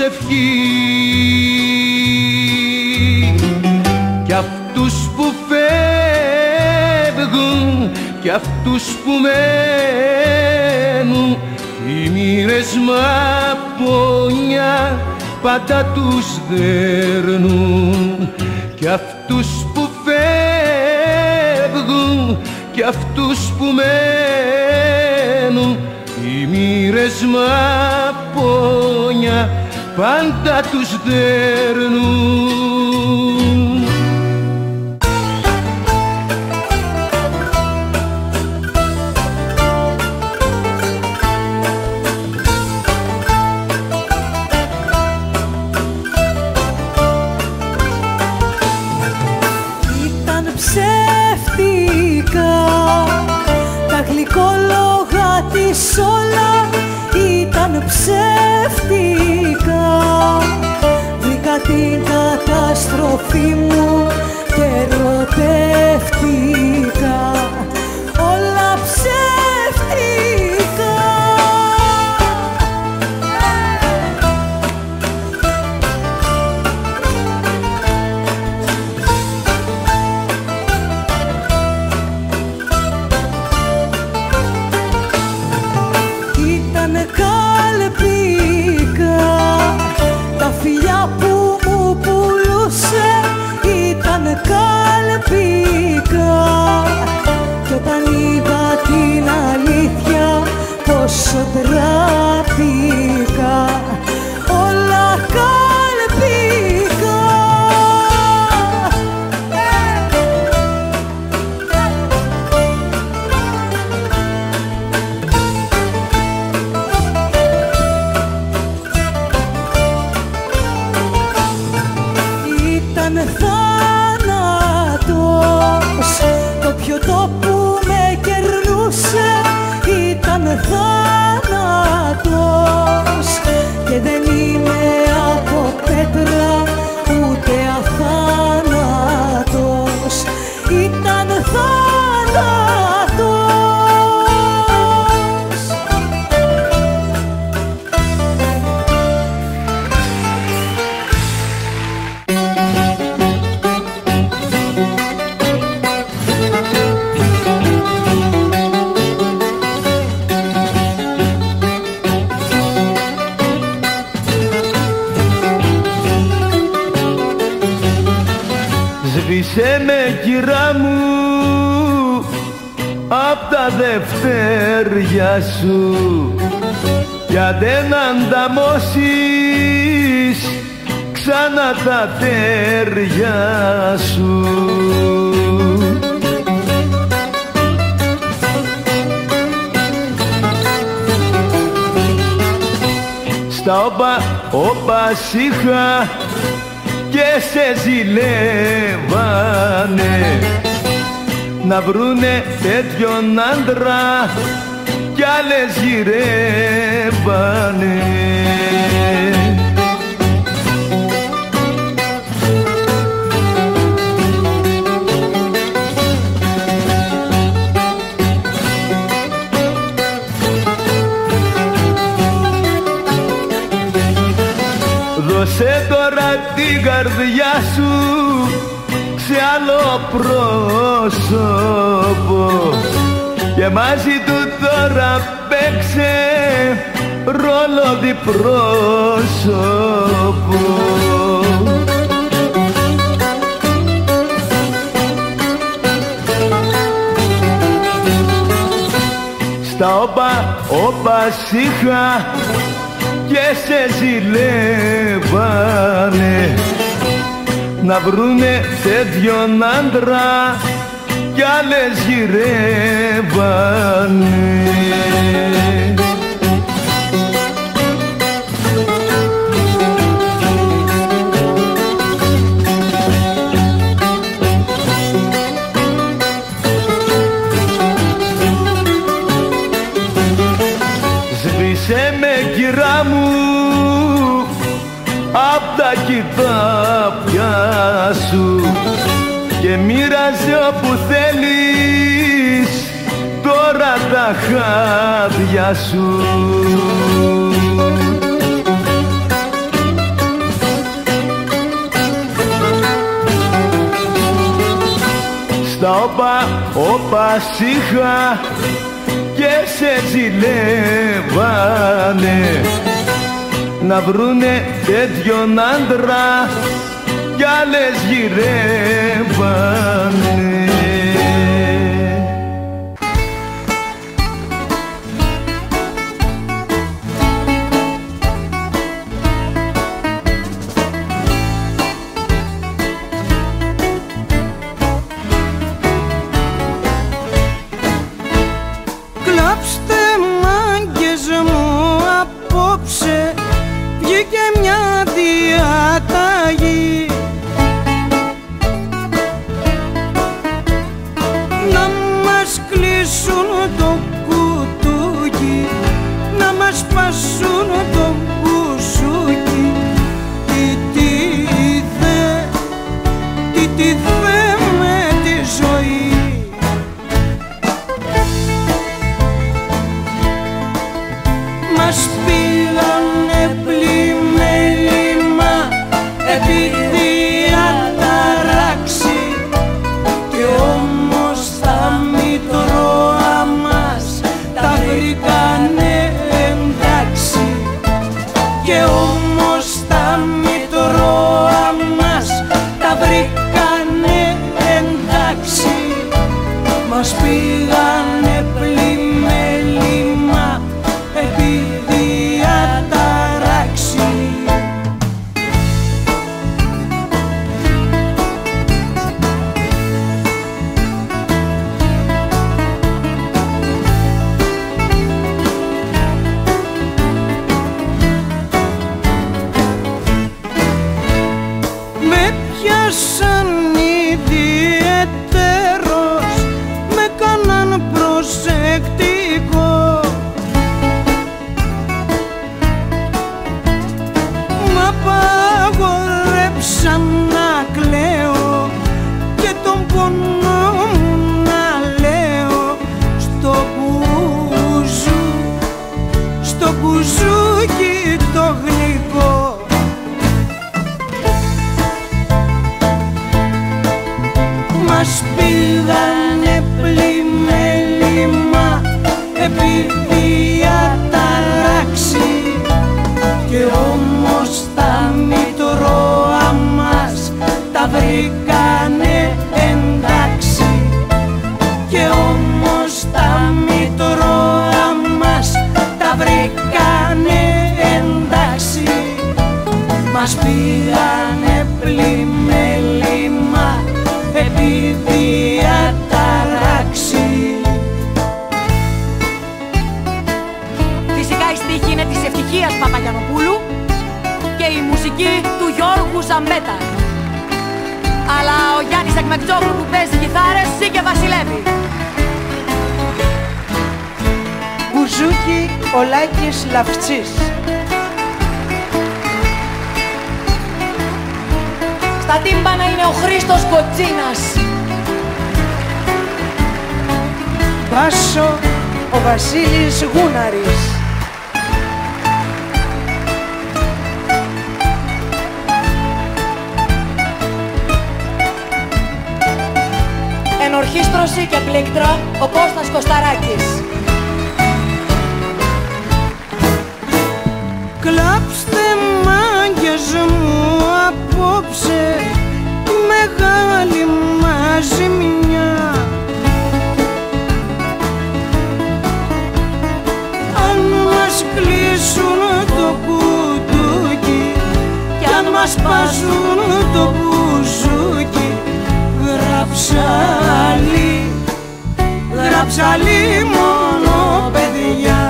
S12: προσευχή κι αυτούς που φεύγουν κι αυτούς που μένουν οι μοίρες μαπονιά πάντα τους δέρνουν κι αυτούς που φεύγουν κι αυτούς που μένουν οι μοίρες μαπονιά πάντα τους δέρνουν.
S13: Τα γλυκόλογα της όλα ήταν ψεύτικα. Βρήκα την καταστροφή μου και ερωτεύτηκα. Όλα ψεύτικα. Κάλπικα κι όταν είδα την αλήθεια πόσο τράπηκα όλα κάλπικα. Ήταν το πιωτό που με κερνούσε ήταν θάνατος και δεν είμαι από πέτρα ούτε αθάνατος. Ήταν θάνατος.
S12: Σβήσε με κυρά μου απ' τα δευτέρια σου κι αν δεν ανταμώσεις ξανά τα τέρια σου. Στα όπα όπα σίχα και σε ζηλεύανε να βρουνε τέτοιον άντρα κι άλλες γυρεύανε. Δώσε τώρα την καρδιά σου σε άλλο πρόσωπο και μαζί του τώρα παίξε ρόλο διπρόσωπο. Στα όπα όπα σίχα και σε ζηλεύανε να βρουνε τέτοιον άντρα κι άλλες γυρεύανε. Σβήσε με κυρά μου απ' τα κοιτάπια σου και μοίραζε όπου θέλεις τώρα τα χάδια σου. όπα, όπα σίχα και σε ζηλεύανε να βρουνε τέτοιον άντρα κι άλλες γυρεύανε.
S14: Βγήκε μια διαταγή να μας κλείσουν το κουτούκι, να μας σπάσουν το μπουσούκι. Τι τι θε, τι τι θε με τη ζωή. Μας πήγανε πλημέλημα επειδή αταράξει και όμως τα μητρώα μας τα βρήκανε εντάξει, και όμως τα μητρώα μας τα βρήκανε εντάξει. Μας πήγανε πλημέλημα επειδή αταράξει. Με πιάσαν ιδιαιτέρως, με κάναν προσεκτικό, μ' απαγορέψαν να κλαίω και τον πόνο μου να λέω στο μπουζού, στο μπουζούκι το γλυκό. Μας πήγανε πλημέλημα επειδή αταράξει και όμως τα μητρώα μας τα βρήκανε εντάξει, και όμως τα μητρώα μας τα βρήκανε εντάξει. Μας πήγανε πλημέλημα επειδή αταράξει.
S15: Φυσικά η στίχη είναι της Ευτυχίας Παπαγιανοπούλου και η μουσική του Γιώργου Ζαμπέτα. Αλλά ο Γιάννης Ακμεκτζόγλου που παίζει κιθάρες ζει και βασιλεύει.
S14: Μπουζούκι ο Λάκης Λαυτσής.
S15: Στα τύμπανα είναι ο Χρήστος Κοτσίνας.
S14: Μπάσο ο Βασίλης Γούναρης.
S15: Ενορχίστρωση και πλήκτρα ο Κώστας Κωσταράκης.
S14: Κλάψτε μάγκες μου απόψε μεγάλη μας ζημιά. Αν μας κλείσουν το κουτούκι κι αν μας σπάσουν το μπουζούκι, γράψαλι, γράψαλι μόνο παιδιά.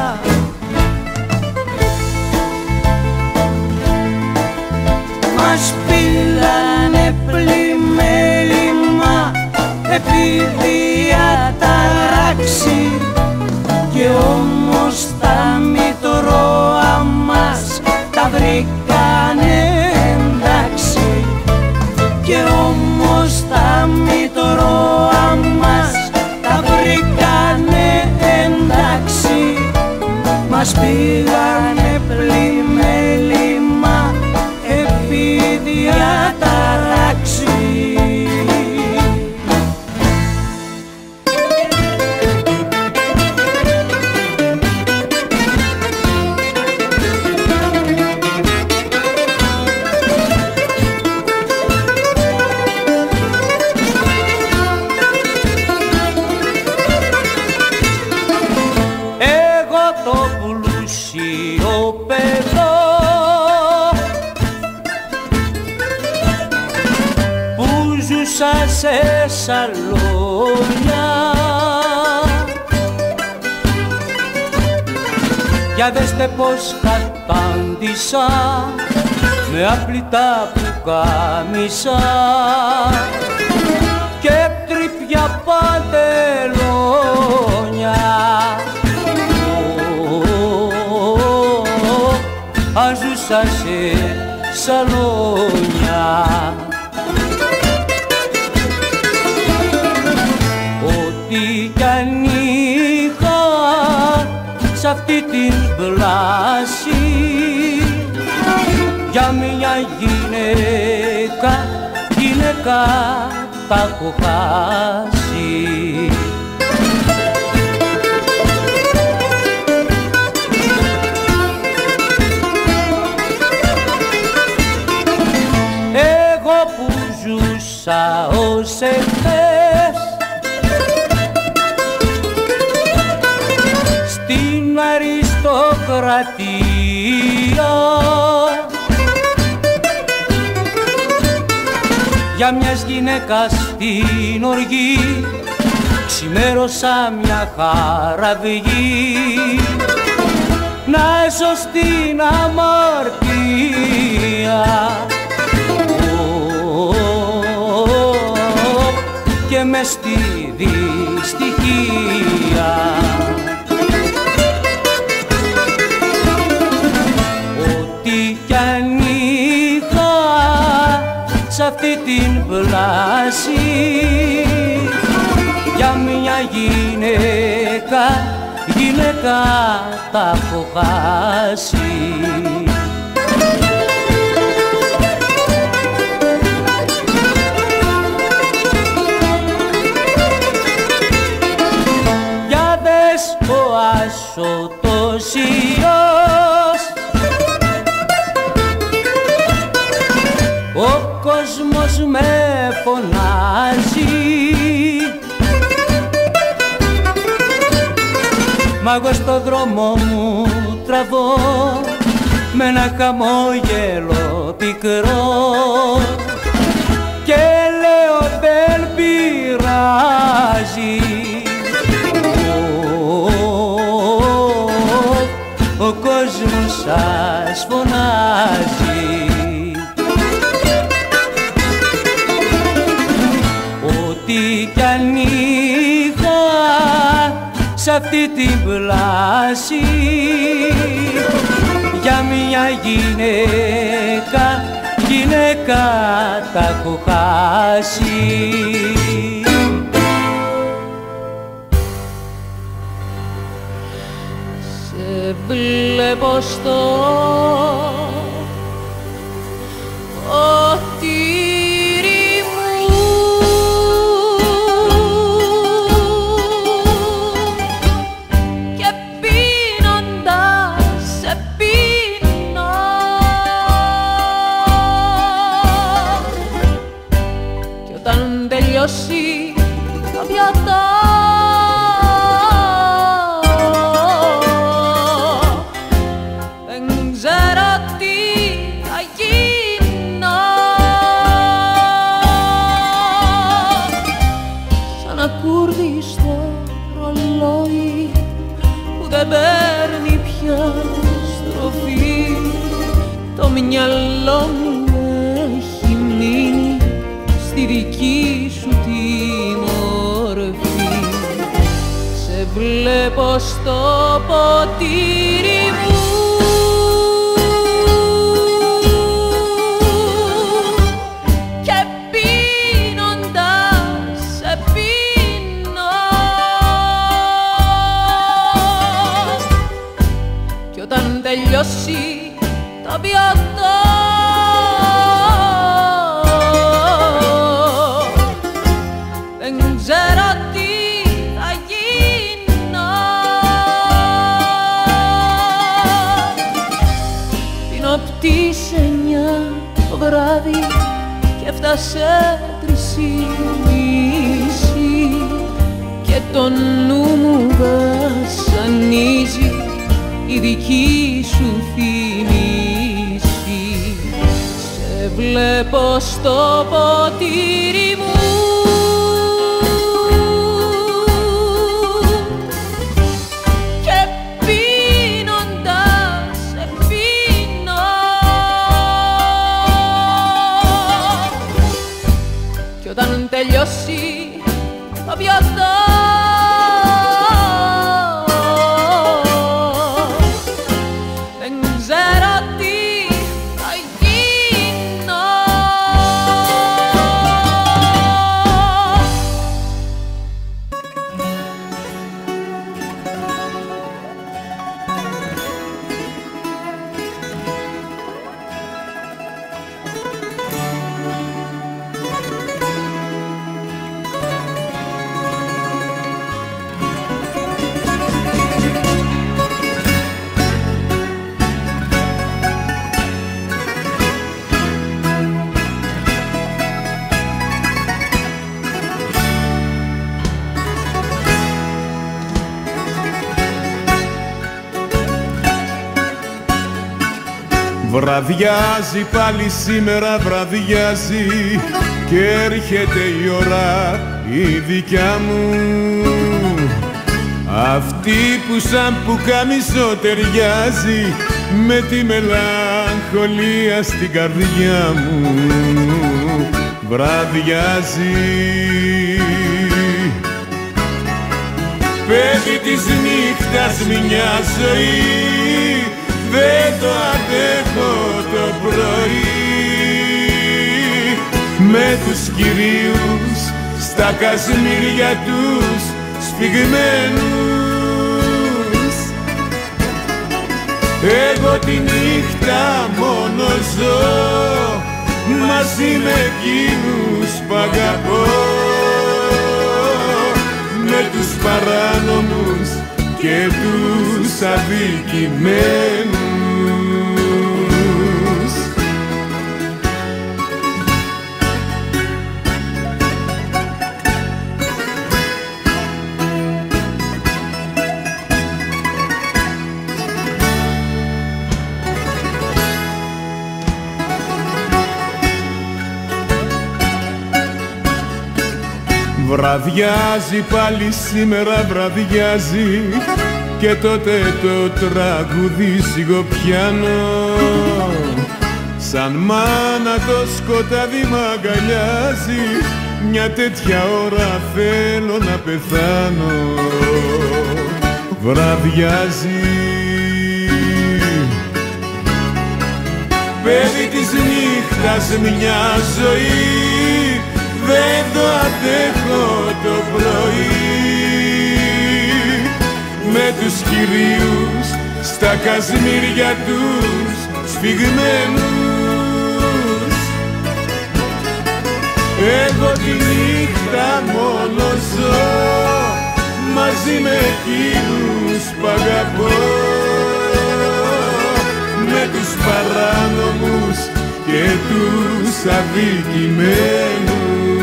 S14: Μας πήγανε πλημέλημα επειδή αταράξει και όμως τα μητρώα μας τα βρήκανε εντάξει, και όμως τα μητρώα μας τα βρήκανε εντάξει. Μας πήγανε πλημέλημα επειδή αταράξει. παιδό που ζούσα σε σαλόνια. Για δέστε πως κατάντησα με απλητά πουκάμισα και τρυπιά παντελόνια. Αζούσα σε σαλόνια. Ό,τι κι αν είχα σ' αυτή την πλάση για μια γυναίκα, γυναίκα τα έχω χάσει. Εγώ που ζούσα ως εχθές στην αριστοκρατία, για μιας γυναίκας την οργή ξημέρωσα μια χαραυγή να έσω στην αμαρτία. Και μες στη δυστυχία ό,τι κι αν είχα σ' αυτή την πλάση για μια γυναίκα, γυναίκα τα έχω χάσει. Ο άσωτος ο κόσμος με φωνάζει, μα εγώ στο δρόμο μου τραβώ με ένα χαμόγελο πικρό και λέω δεν πειράζει. Ο κόσμος σας φωνάζει. Ό,τι κι αν είχα σ' αυτή την πλάση για μια γυναίκα, γυναίκα τα έχω χάσει.
S11: Βλέπω στο ποτήρι μου και πίνοντας σε πίνω και όταν τελειώσει το πιατό δεν παίρνει πια στροφή, το μυαλό μου έχει μείνει στη δική σου τη μορφή. Σε βλέπω στο ποτήρι μου και πίνοντας σε πίνω κι όταν τελειώσει το πιατό δεν ξέρω τι θα γίνω. Την οπτή σε εννιά το βράδυ και έφτασε τρισήμιση και το νου μου βασανίζει η δική σου θυμίσει. Σε βλέπω στο ποτήρι μου και πίνοντας σε πίνω, κι όταν τελειώσει το πιωτό
S8: Βραδιάζει πάλι σήμερα, βραδιάζει και έρχεται η ώρα η δικιά μου, αυτή που σαν πουκάμισο ταιριάζει με τη μελαγχολία στην καρδιά μου. Βραδιάζει, παιδί της νύχτας μια ζωή, δεν το αντέχω το πρωί, με τους κυρίους στα κασμίρια τους σφιγμένους. Εγώ τη νύχτα μόνο ζω μαζί με εκείνους που αγαπώ, με τους παράνομους και τους αδικημένους. Βραδιάζει πάλι σήμερα, βραδιάζει και τότε το τραγούδι σιγοπιάνω, σαν μάνα το σκοτάδι μ' αγκαλιάζει, μια τέτοια ώρα θέλω να πεθάνω. Βραδιάζει, παιδί της νύχτας μια ζωή, δεν το αντέχω το πρωί, με τους κυρίους στα κασμίρια τους σφιγμένους. Εγώ τη νύχτα μόνο ζω μαζί με εκείνους που αγαπώ, με τους παράνομους και τους αδικημένους.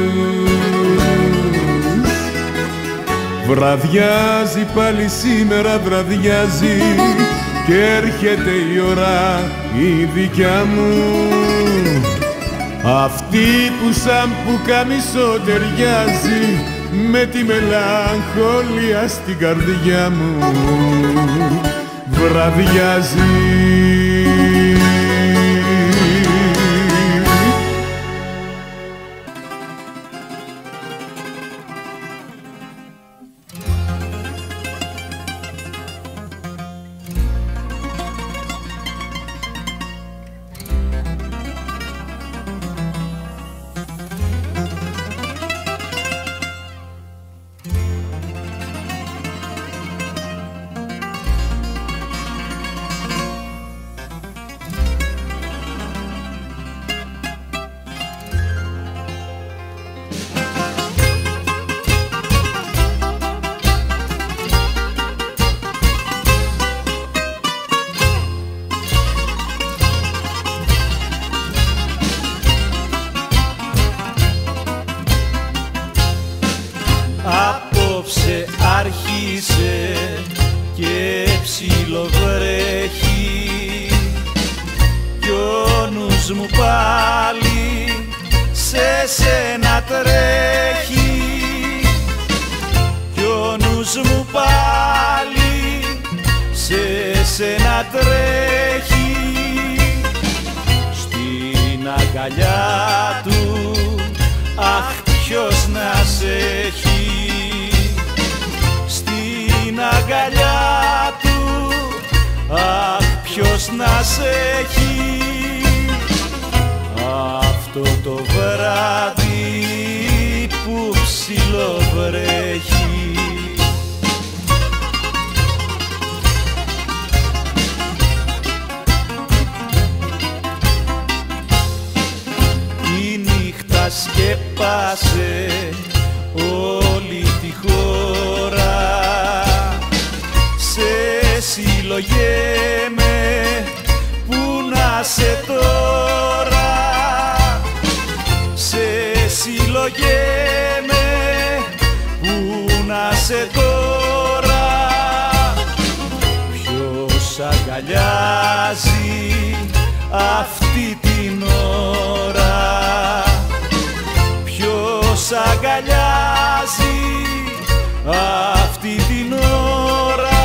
S8: Βραδιάζει πάλι σήμερα, βραδιάζει και έρχεται η ώρα η δικιά μου, αυτή που σαν πουκάμισο ταιριάζει με τη μελαγχολία στην καρδιά μου. Βραδιάζει.
S16: νους μου πάλι σε σένα τρέχει κι ο νους μου πάλι σε σένα τρέχει στην αγκαλιά του, αχ ποιος να σε έχει στην αγκαλιά του, αχ ποιος να σε έχει αυτό το βράδυ που ψιλοβρέχει. Η νύχτα σκέπασε όλη τη χώρα, σε συλλογέμαι που να σε τώρα, σε συλλογέμαι που να σε τώρα. Ποιος αγκαλιάζει αυτή την ώρα, ποιος αγκαλιάζει αυτή την ώρα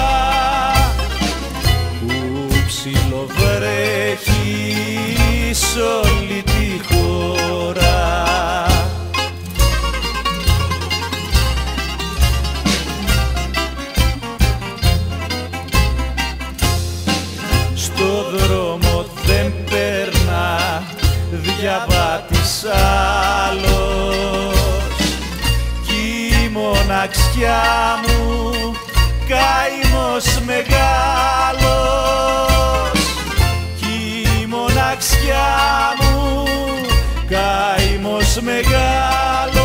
S16: που ψιλοβρέχει σ' όλη τη χώρα. Στο δρόμο δεν περνά διαβάτης άλλος κι η μοναξιά μου καημός μεγάλος κι η μοναξιά μου καημός μεγάλος.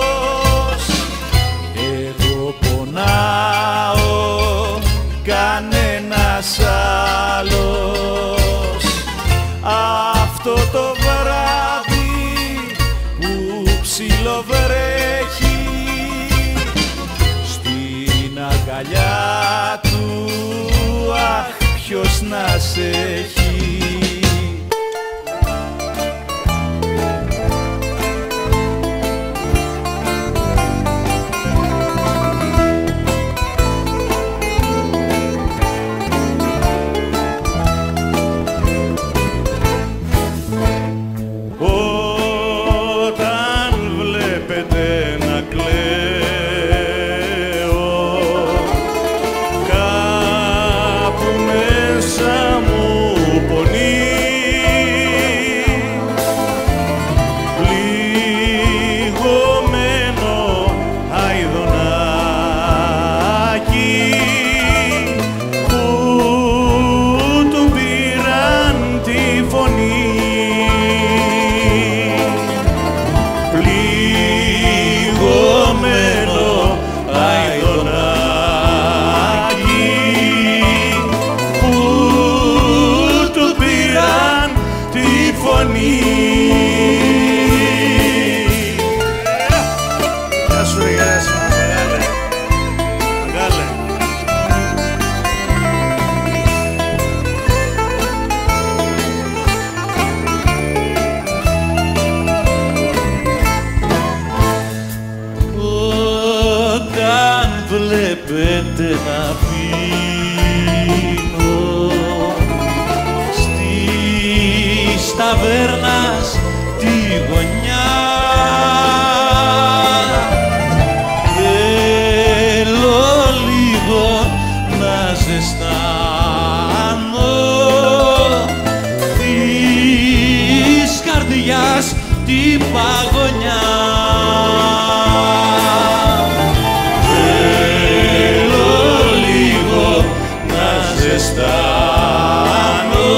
S16: Εγώ πονάω, κανένας άλλος αυτό το βράδυ που ψιλοβρέχει στην αγκαλιά του, αχ ποιος να σε έχει. Βλέπετε να πίνω στις ταβέρνας τη γωνιά, θέλω λίγο να ζεστάνω της καρδιάς την παγωνιά. Αισθάνω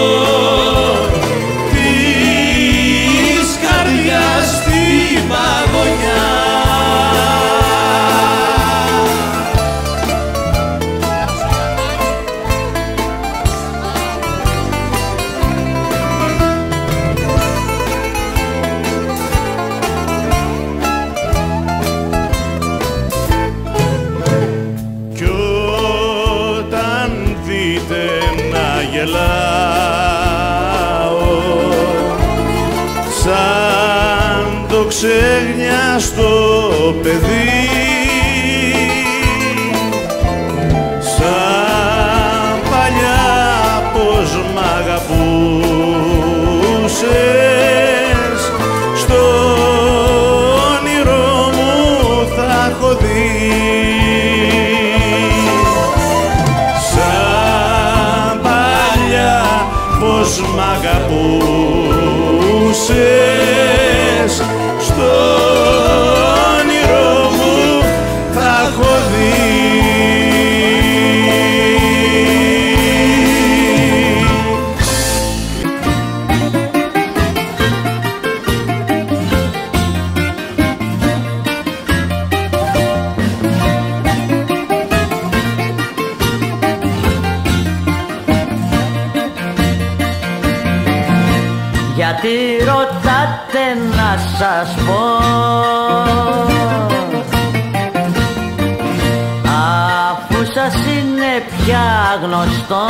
S16: της καρδιάς την παγωνιά. το ξεγνιαστό παιδί, σαν παλιά πως μ' αγαπούσες, στο όνειρό μου θα έχω δει. Σαν παλιά πως μ' αγαπούσες, στο όνειρό μου θα έχω δει.
S10: Γιατί ρωτάτε να σας πω, αφού σας είναι πια γνωστό,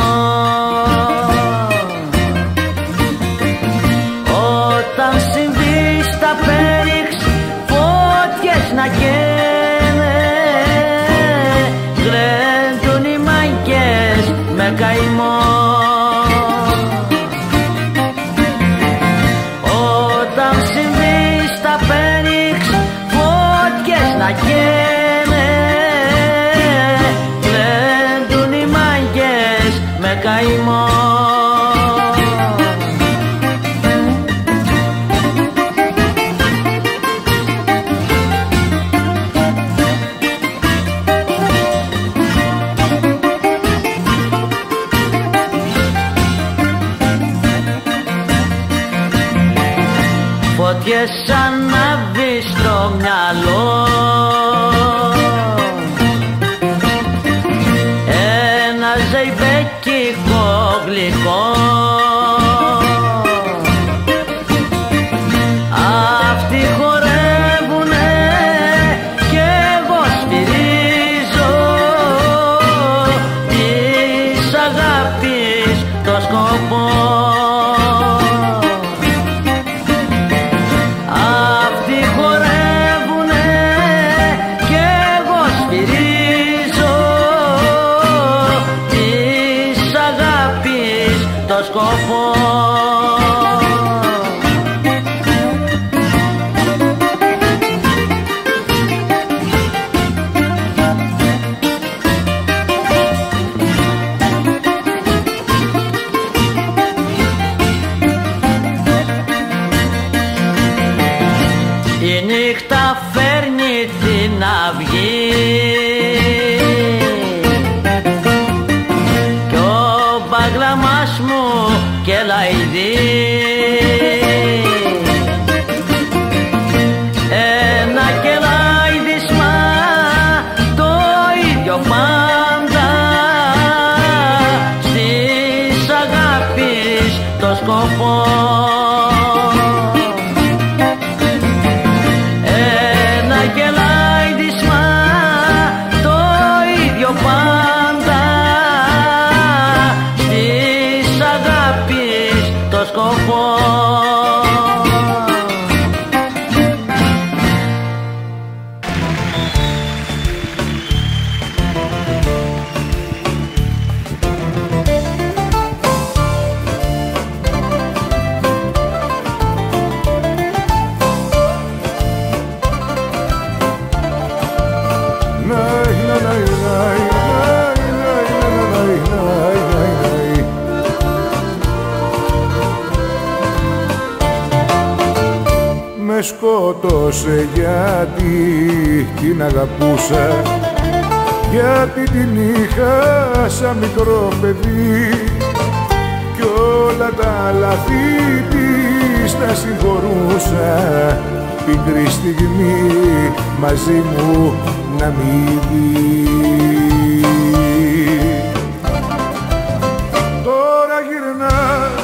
S10: όταν συμβεί στα πέριξ φώτιες να καίνε, γλέντουν οι μάγκες με καημό. Να καίνε, πλέντουν οι μάγκες με καημό. Φωτιές ανάβει στο μυαλό, ένα ζεϊμπέκικο γλυκό, αυτοί χορεύουνε κι εγώ στηρίζω της αγάπης το σκοπό. Η νύχτα φέρνει την αυγή κι ο μπαγλαμάς μου κελαϊδεί, ένα κελαϊδισμά το ίδιο πάντα, στις αγάπης το σκοπό.
S8: Με σκότωσε γιατί την αγαπούσα, γιατί την είχα σαν μικρό παιδί κι όλα τα λαθή της τα συγχωρούσα, πικρή στιγμή μαζί μου να μην δει. Τώρα γυρνά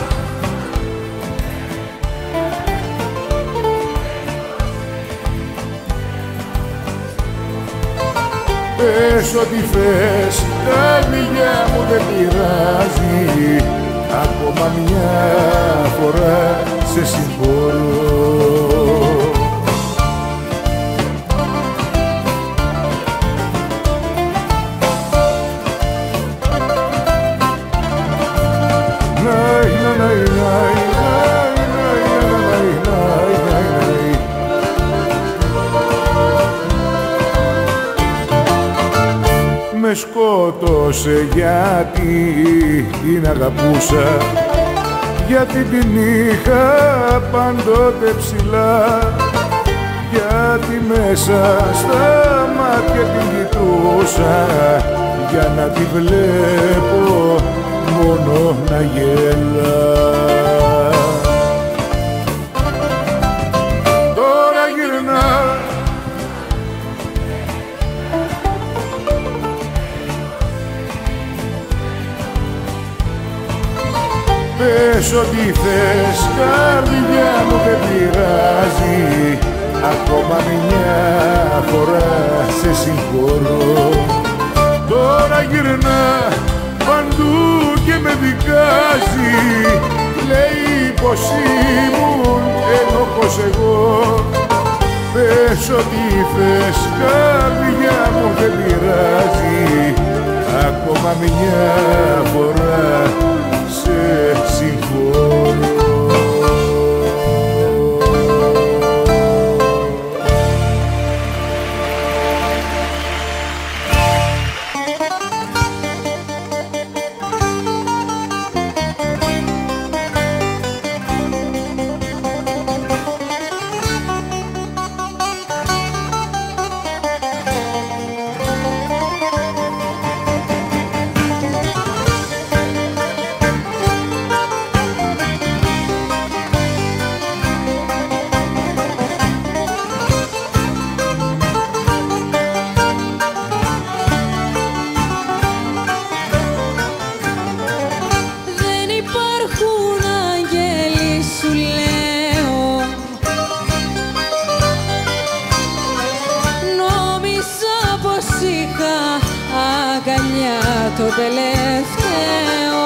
S8: πες ό,τι θες, τα μίλια μου δεν πειράζει, ακόμα μια φορά σε συγχωρώ. σκότωσε γιατί την αγαπούσα, γιατί την είχα πάντοτε ψηλά, γιατί μέσα στα μάτια την κοιτούσα για να τη βλέπω μόνο να γελά. Τώρα γυρνά πες ό,τι θες, καρδιά μου δεν πειράζει, ακόμα μια φορά σε συγχωρώ. Τώρα γυρνά παντού και με δικάζει, λέει πως ήμουν ένοχος εγώ. Πες ό,τι θες, καρδιά μου δεν πειράζει, ακόμα μια φορά σε συγχωρώ.
S11: Το τελευταίο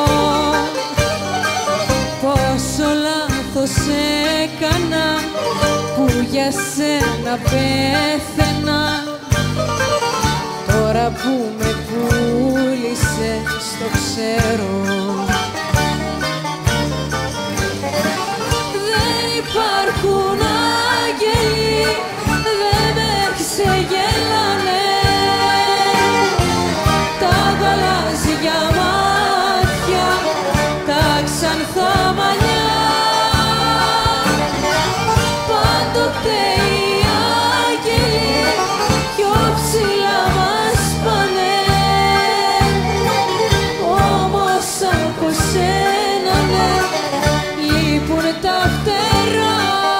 S11: πόσο λάθος έκανα που για σένα πέθαινα. Τώρα που με πούλησες το ξέρω. Δεν υπάρχουν άγγελοι, δεν με ξεγελάνε. Για μάτια, τα ξανθά μαλλιά, πάντοτε οι άγγελοι πιο ψηλά μας πάνε. Όμως από σένα ναι, λείπουν τα φτερά.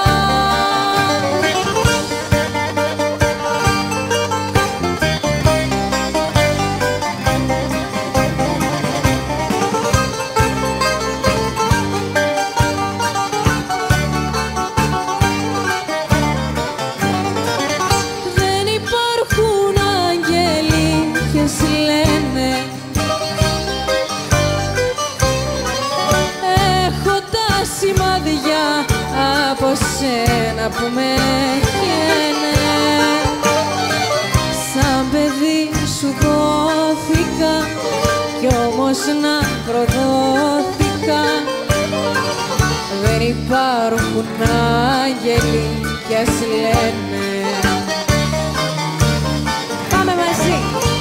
S11: Από σένα που με χαίνε, σαν παιδί σου δόθηκα κι όμως να προδόθηκα. Δεν υπάρχουν άγγελοι κι ας λένε. Πάμε μαζί!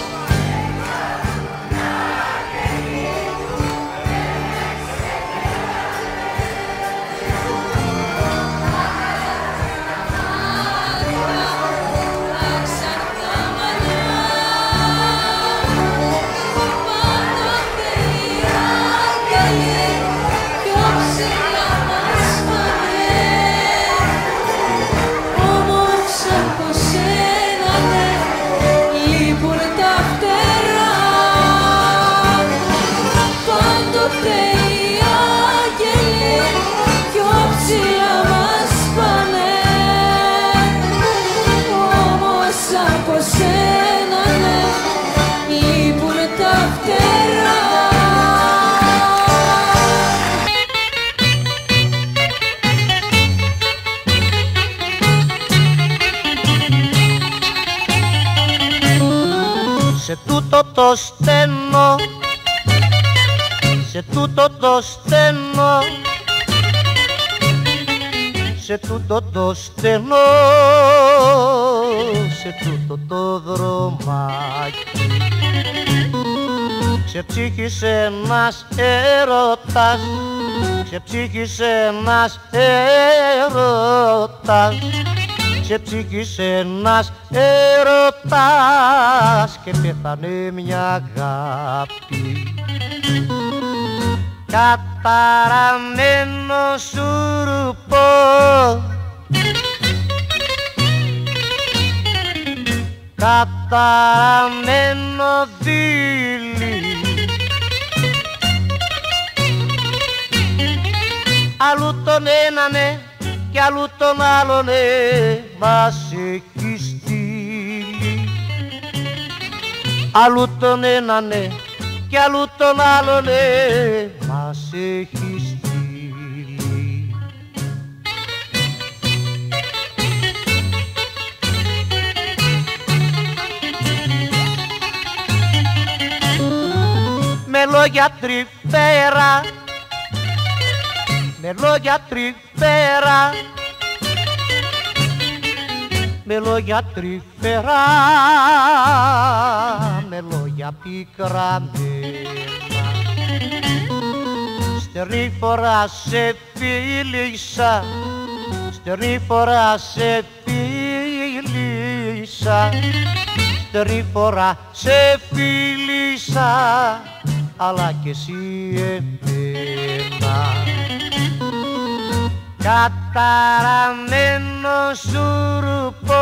S17: Σε τούτο το στενό, σε τούτο το στενό, σε τούτο το στενό, σε τούτο το δρομάκι ξεψύχησε ένας έρωτας, ξεψύχησε ένας έρωτας, ξεψύχησε ένας έρωτας και πέθανε μια αγάπη. Καταραμένο σουρουπό, καταραμένο δίλη, αλλού τον ένανε κι αλλού τον άλλον μας έχει στείλει, αλλού τον ένανε κι αλλού τον άλλον μας έχει στείλει. Με λόγια τρυφέρα, με λόγια τρυφέρα, με λόγια τρυφέρα, με λόγια πικραμένα, στερνή φορά σε φίλησα, στερνή φορά σε φίλησα, στερνή φορά σε φίλησα, αλλά κι εσύ εμένα. Καταραμένο σουρουπό,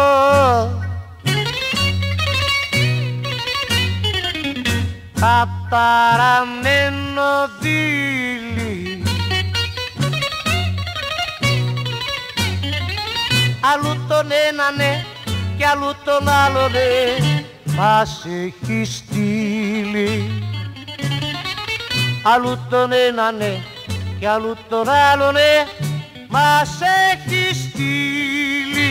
S17: καταραμένο δίλη, αλλού τον ένανε κι αλλού τον άλλονε μας έχει στείλει, αλλού τον ένανε κι αλλού τον άλλονε μας έχει στείλει.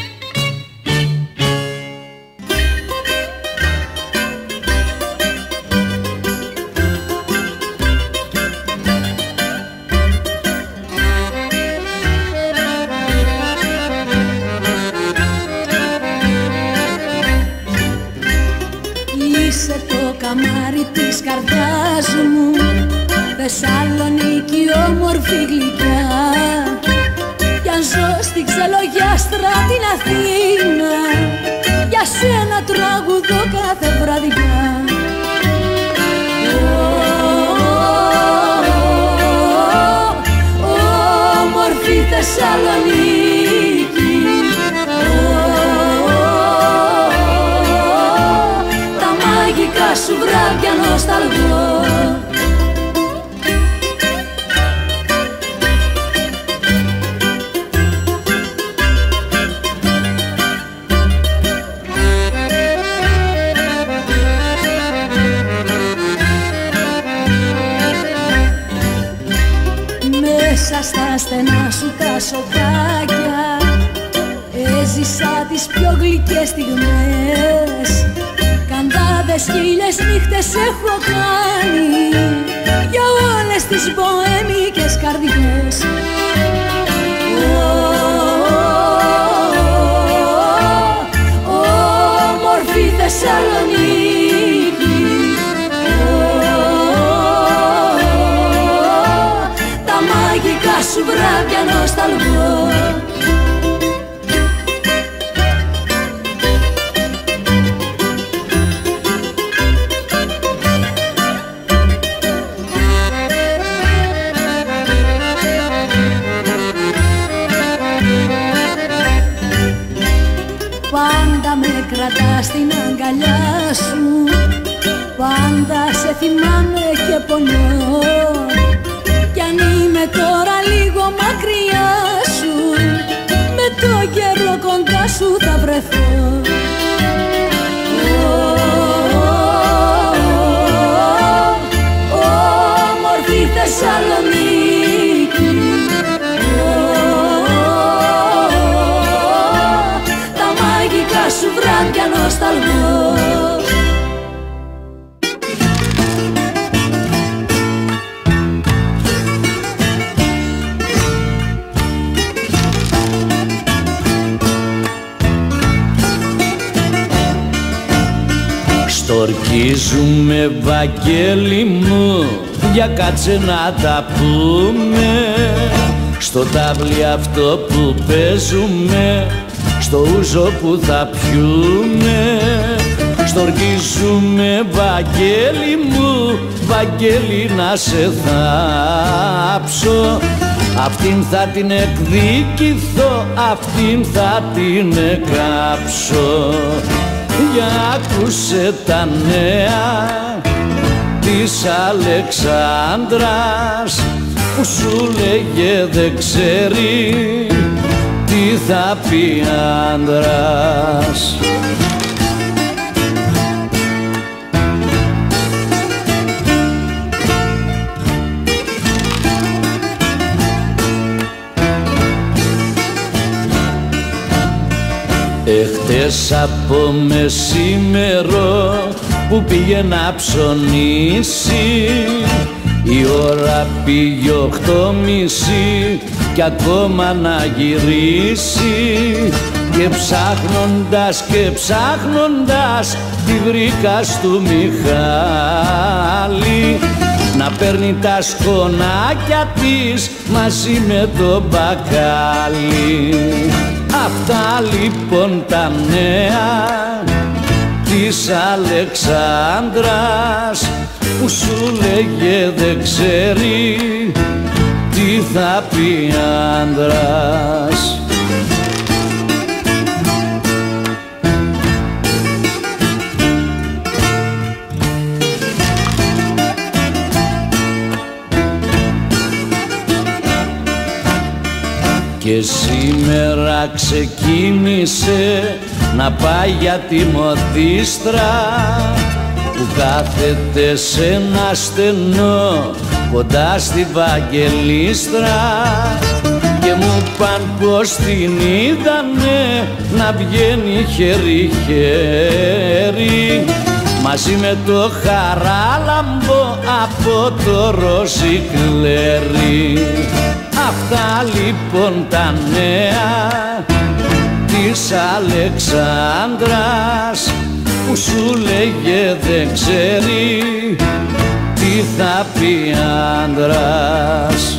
S5: Είσαι το καμάρι της καρδιάς μου, Θεσσαλονίκη όμορφη γλυκιά, κι αν ζω στη Ξελογιάστρα την Αθήνα, για σένα τραγουδώ κάθε βραδιά. Όμορφη Θεσσαλονίκη, τα μαγικά σου βράδια νοσταλγώ. Μέσα στα στενά σου τα σοκάκια έζησα τις πιο γλυκές στιγμές, καντάδες χίλιες νύχτες έχω κάνει για όλες τις μποέμικες καρδιές. Όμορφη Θεσσαλονίκη, τα μαγικά σου βράδια νοσταλγώ. Πάντα με κρατάς στην αγκαλιά σου, πάντα σε θυμάμαι και πονώ, κι αν είμαι τώρα λίγο μακριά σου, με το καιρό κοντά σου θα βρεθώ. Όμορφη Θεσσαλονίκη, τα μαγικά σου βράδια νοσταλγώ.
S14: Στορκίζουμε Βαγγέλη μου, για κάτσε να τα πούμε. Στο τάβλι αυτό που παίζουμε, στο ούζο που θα πιούμε. Στορκίζουμε Βαγγέλη μου, Βαγγέλη να σε θάψω. Αυτήν θα την εκδικηθώ, αυτήν θα την εκάψω. Για άκουσε τα νέα της Αλεξάνδρας, που σου λέγε δεν ξέρει τι θα πει άντρας. Εχτες από μεσήμερο που πήγε να ψωνίσει, η ώρα πήγε οχτώ μισή κι ακόμα να γυρίσει. Και ψάχνοντας και ψάχνοντας τη βρήκα στου Μιχάλη, να παίρνει τα σκονάκια της μαζί με το μπακάλι. Αυτά λοιπόν τα νέα της Αλεξάνδρας, που σου λέγε δεν ξέρει τι θα πει άντρας. Και σήμερα ξεκίνησε να πάει για τη μοδίστρα, που κάθεται σε ένα στενό κοντά στη Βαγγελίστρα. Και μου παν πως την είδανε να βγαίνει χέρι-χέρι, μαζί με το Χαράλαμπο από το Ροσικλέρι. Αυτά λοιπόν τα νέα της Αλεξάνδρας, που σου λέγε δεν ξέρει τι θα πει άντρας.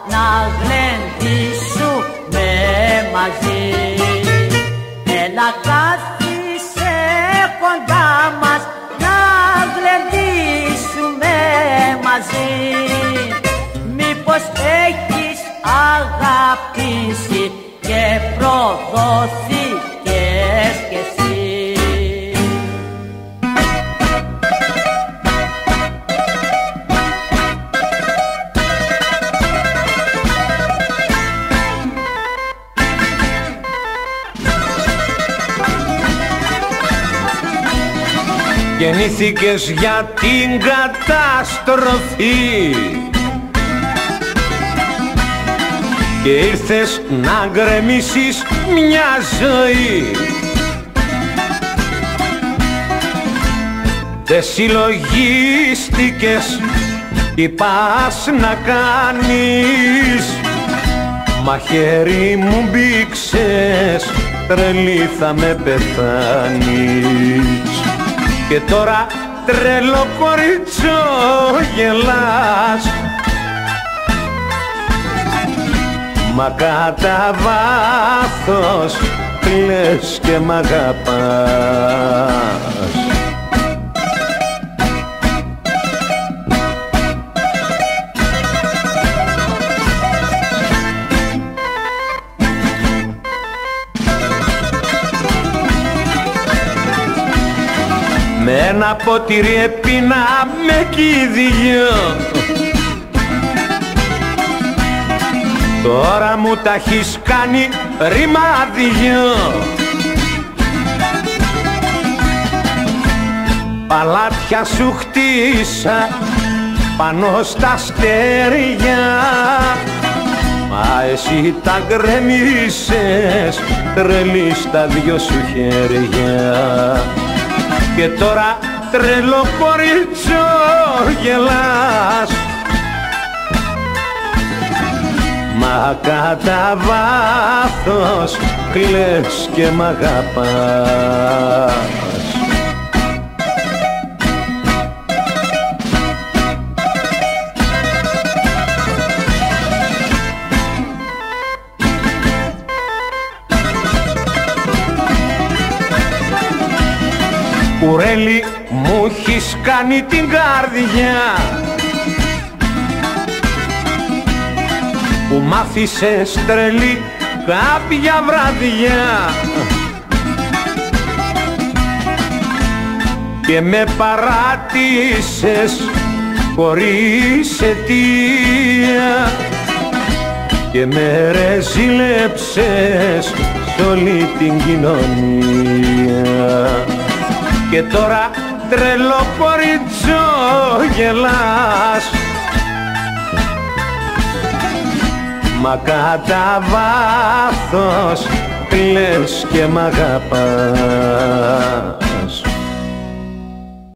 S10: να γλεντήσουμε μαζί. Έλα κάθισε κοντά μας να γλεντήσουμε μαζί. Μήπως έχεις αγαπήσει και προδοθήκες κι εσύ.
S6: Γεννήθηκες για την καταστροφή και ήρθες να γκρεμίσεις μια ζωή. Δε συλλογίστηκες τι πας να κάνεις, μαχαίρι μου μπήξες, τρελή θα με πεθάνεις. Και τώρα τρελό κορίτσο γελάς, μα κατά βάθος κλαις και μ' αγαπάς. Με ένα ποτήρι έπινα με κηδείο, τώρα μου τα έχεις κάνει ρημάδιο. Παλάτια σου χτίσα πάνω στα αστέρια, μα εσύ τα γκρεμίσες τρελή στα δυο σου χέρια. Και τώρα τρελό κορίτσο γελάς, μα κατά βάθος κλαις και μ' αγαπάς. Κουρέλι μου έχεις κάνει την καρδιά, που μ' άφησες τρελή κάποια βραδιά και με παράτησες χωρίς αιτία και με ρεζίλεψες σ' όλη την κοινωνία. Και τώρα τρελό κορίτσο γελάς, μα κατά βάθος κλαις και μ' αγαπάς.